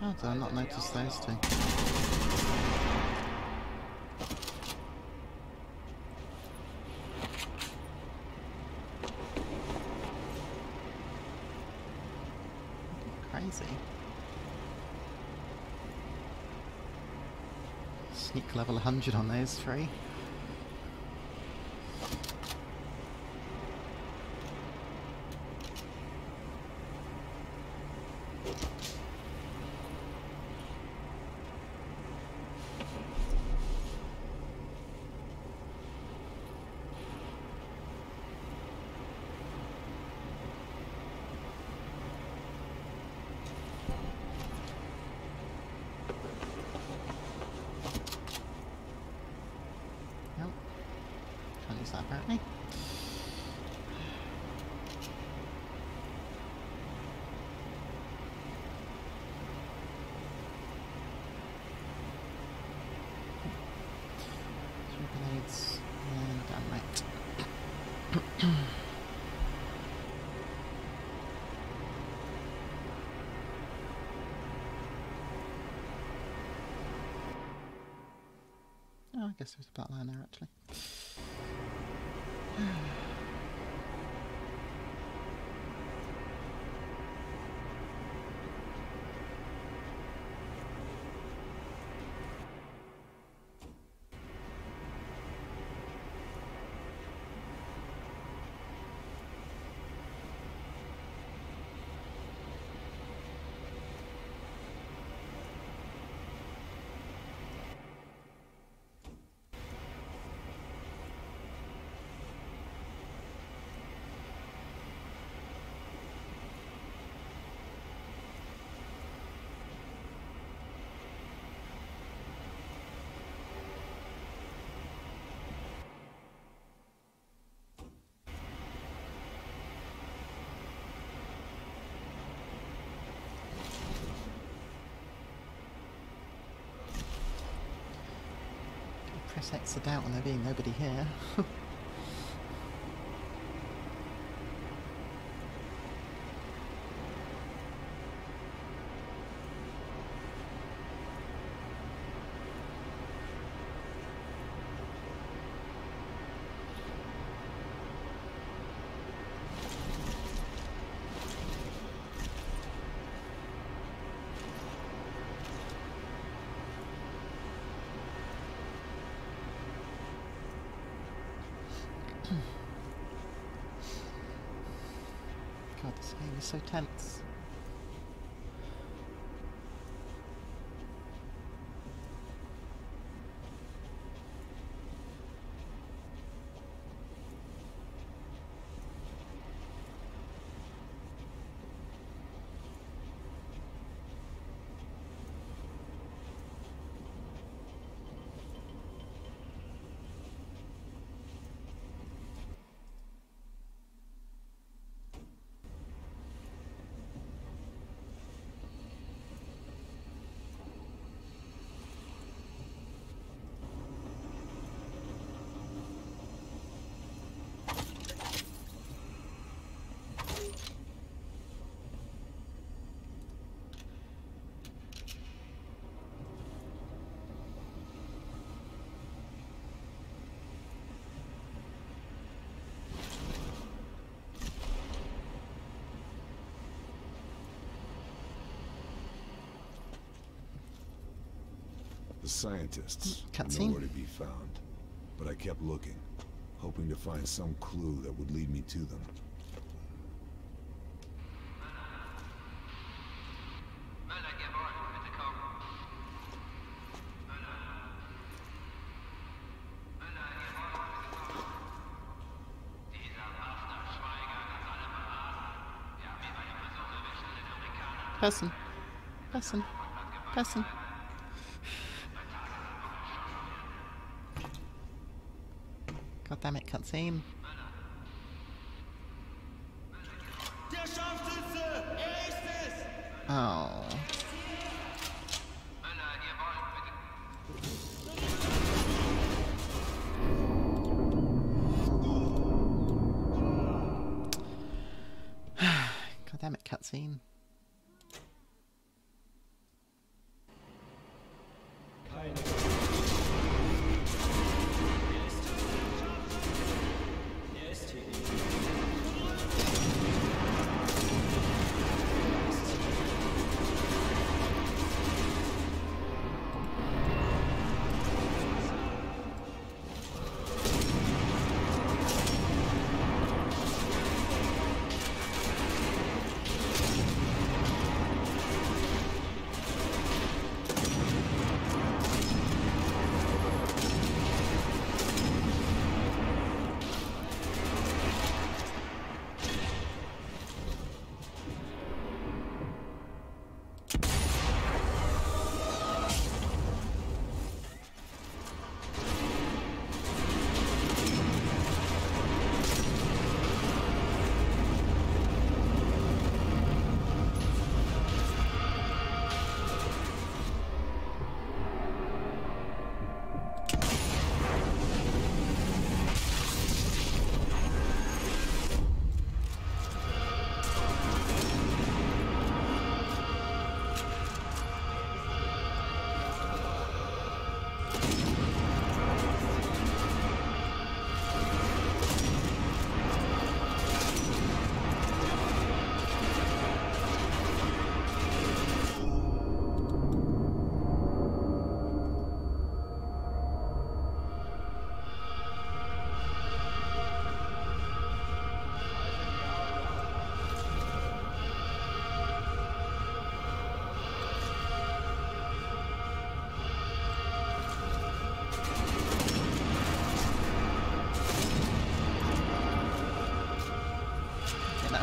How did I not notice those two? Crazy. Sneak level 100 on those three. That apparently. Three grenades and dynamite. Oh, I guess there's a black line there actually. Press exit out when there being nobody here. God, this game is so tense. The scientists are Cutscene. nowhere to be found, but I kept looking, hoping to find some clue that would lead me to them. Person. God damn it, cutscene. Oh. God damn it, cutscene.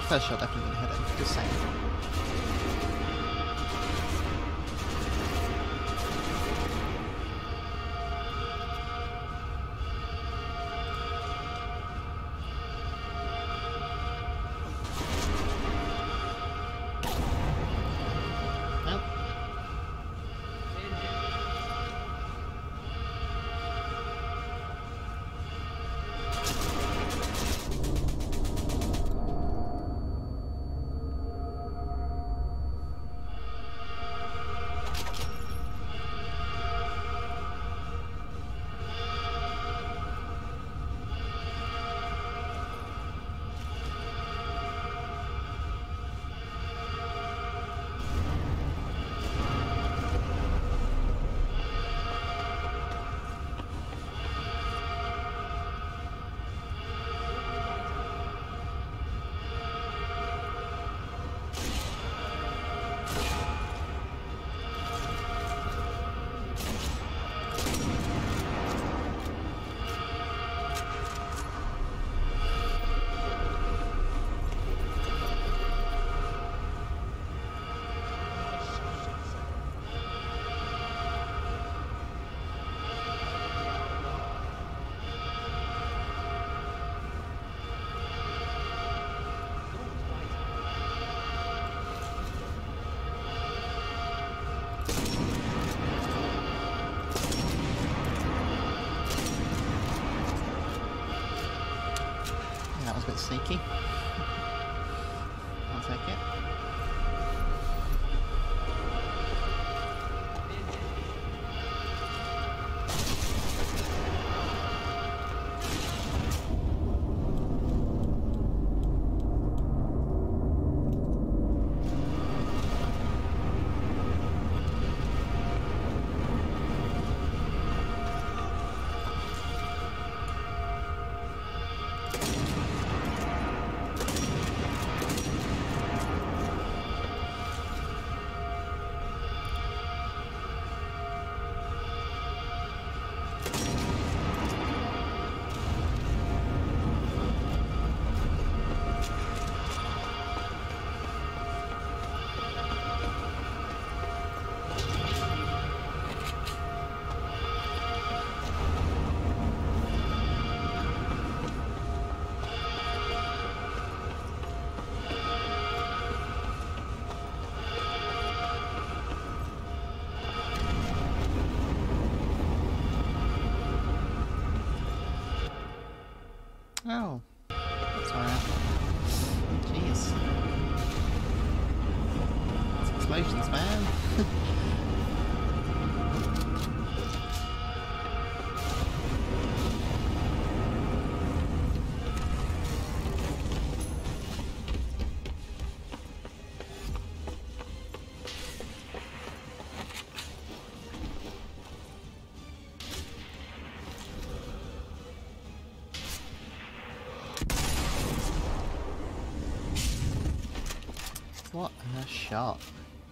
first shot definitely would have hit him, just saying. Sneaky. I'll take it. Oh, that's alright. Jeez. It's explosions, man. What a shot.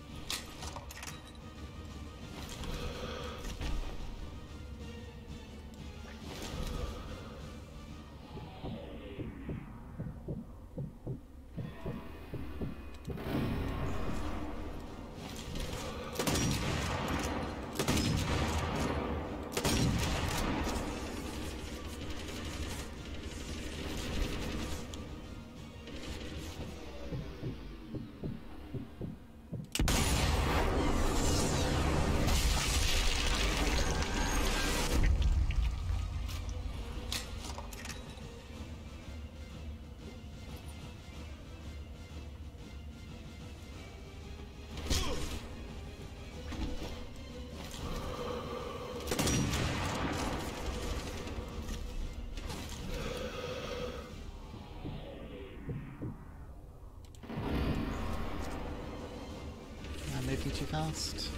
Moving too fast.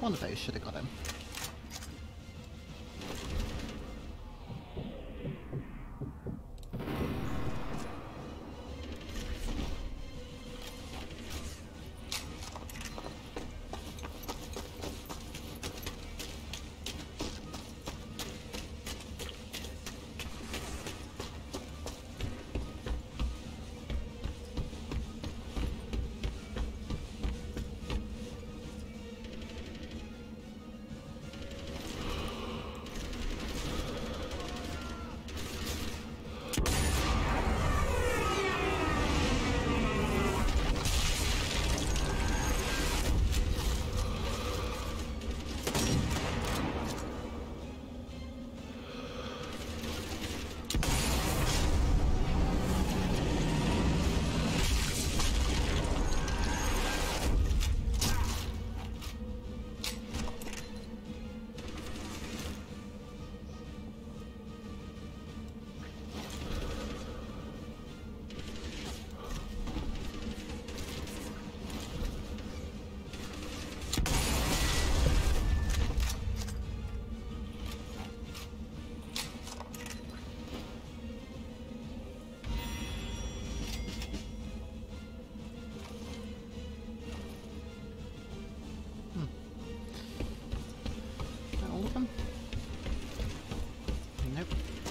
One of those should have got him. Nope.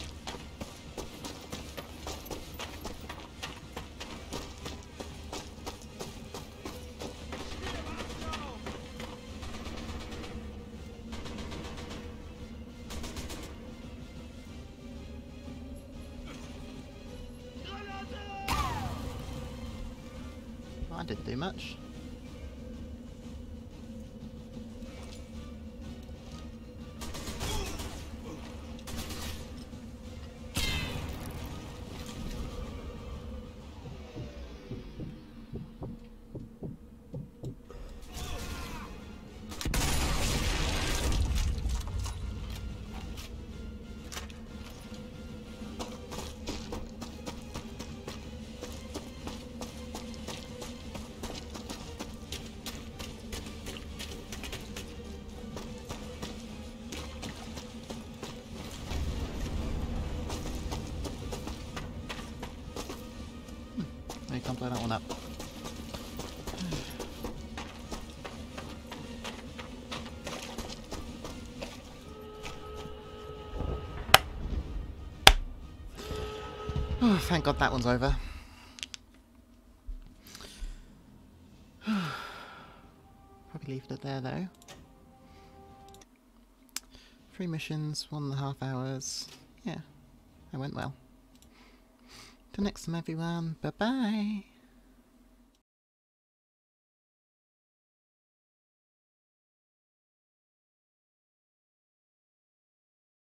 Well, that didn't do much. You can't blow that one up. Oh, thank God that one's over. Probably leave it there though. 3 missions, 1.5 hours. Yeah, that went well. Till next time everyone, bye bye!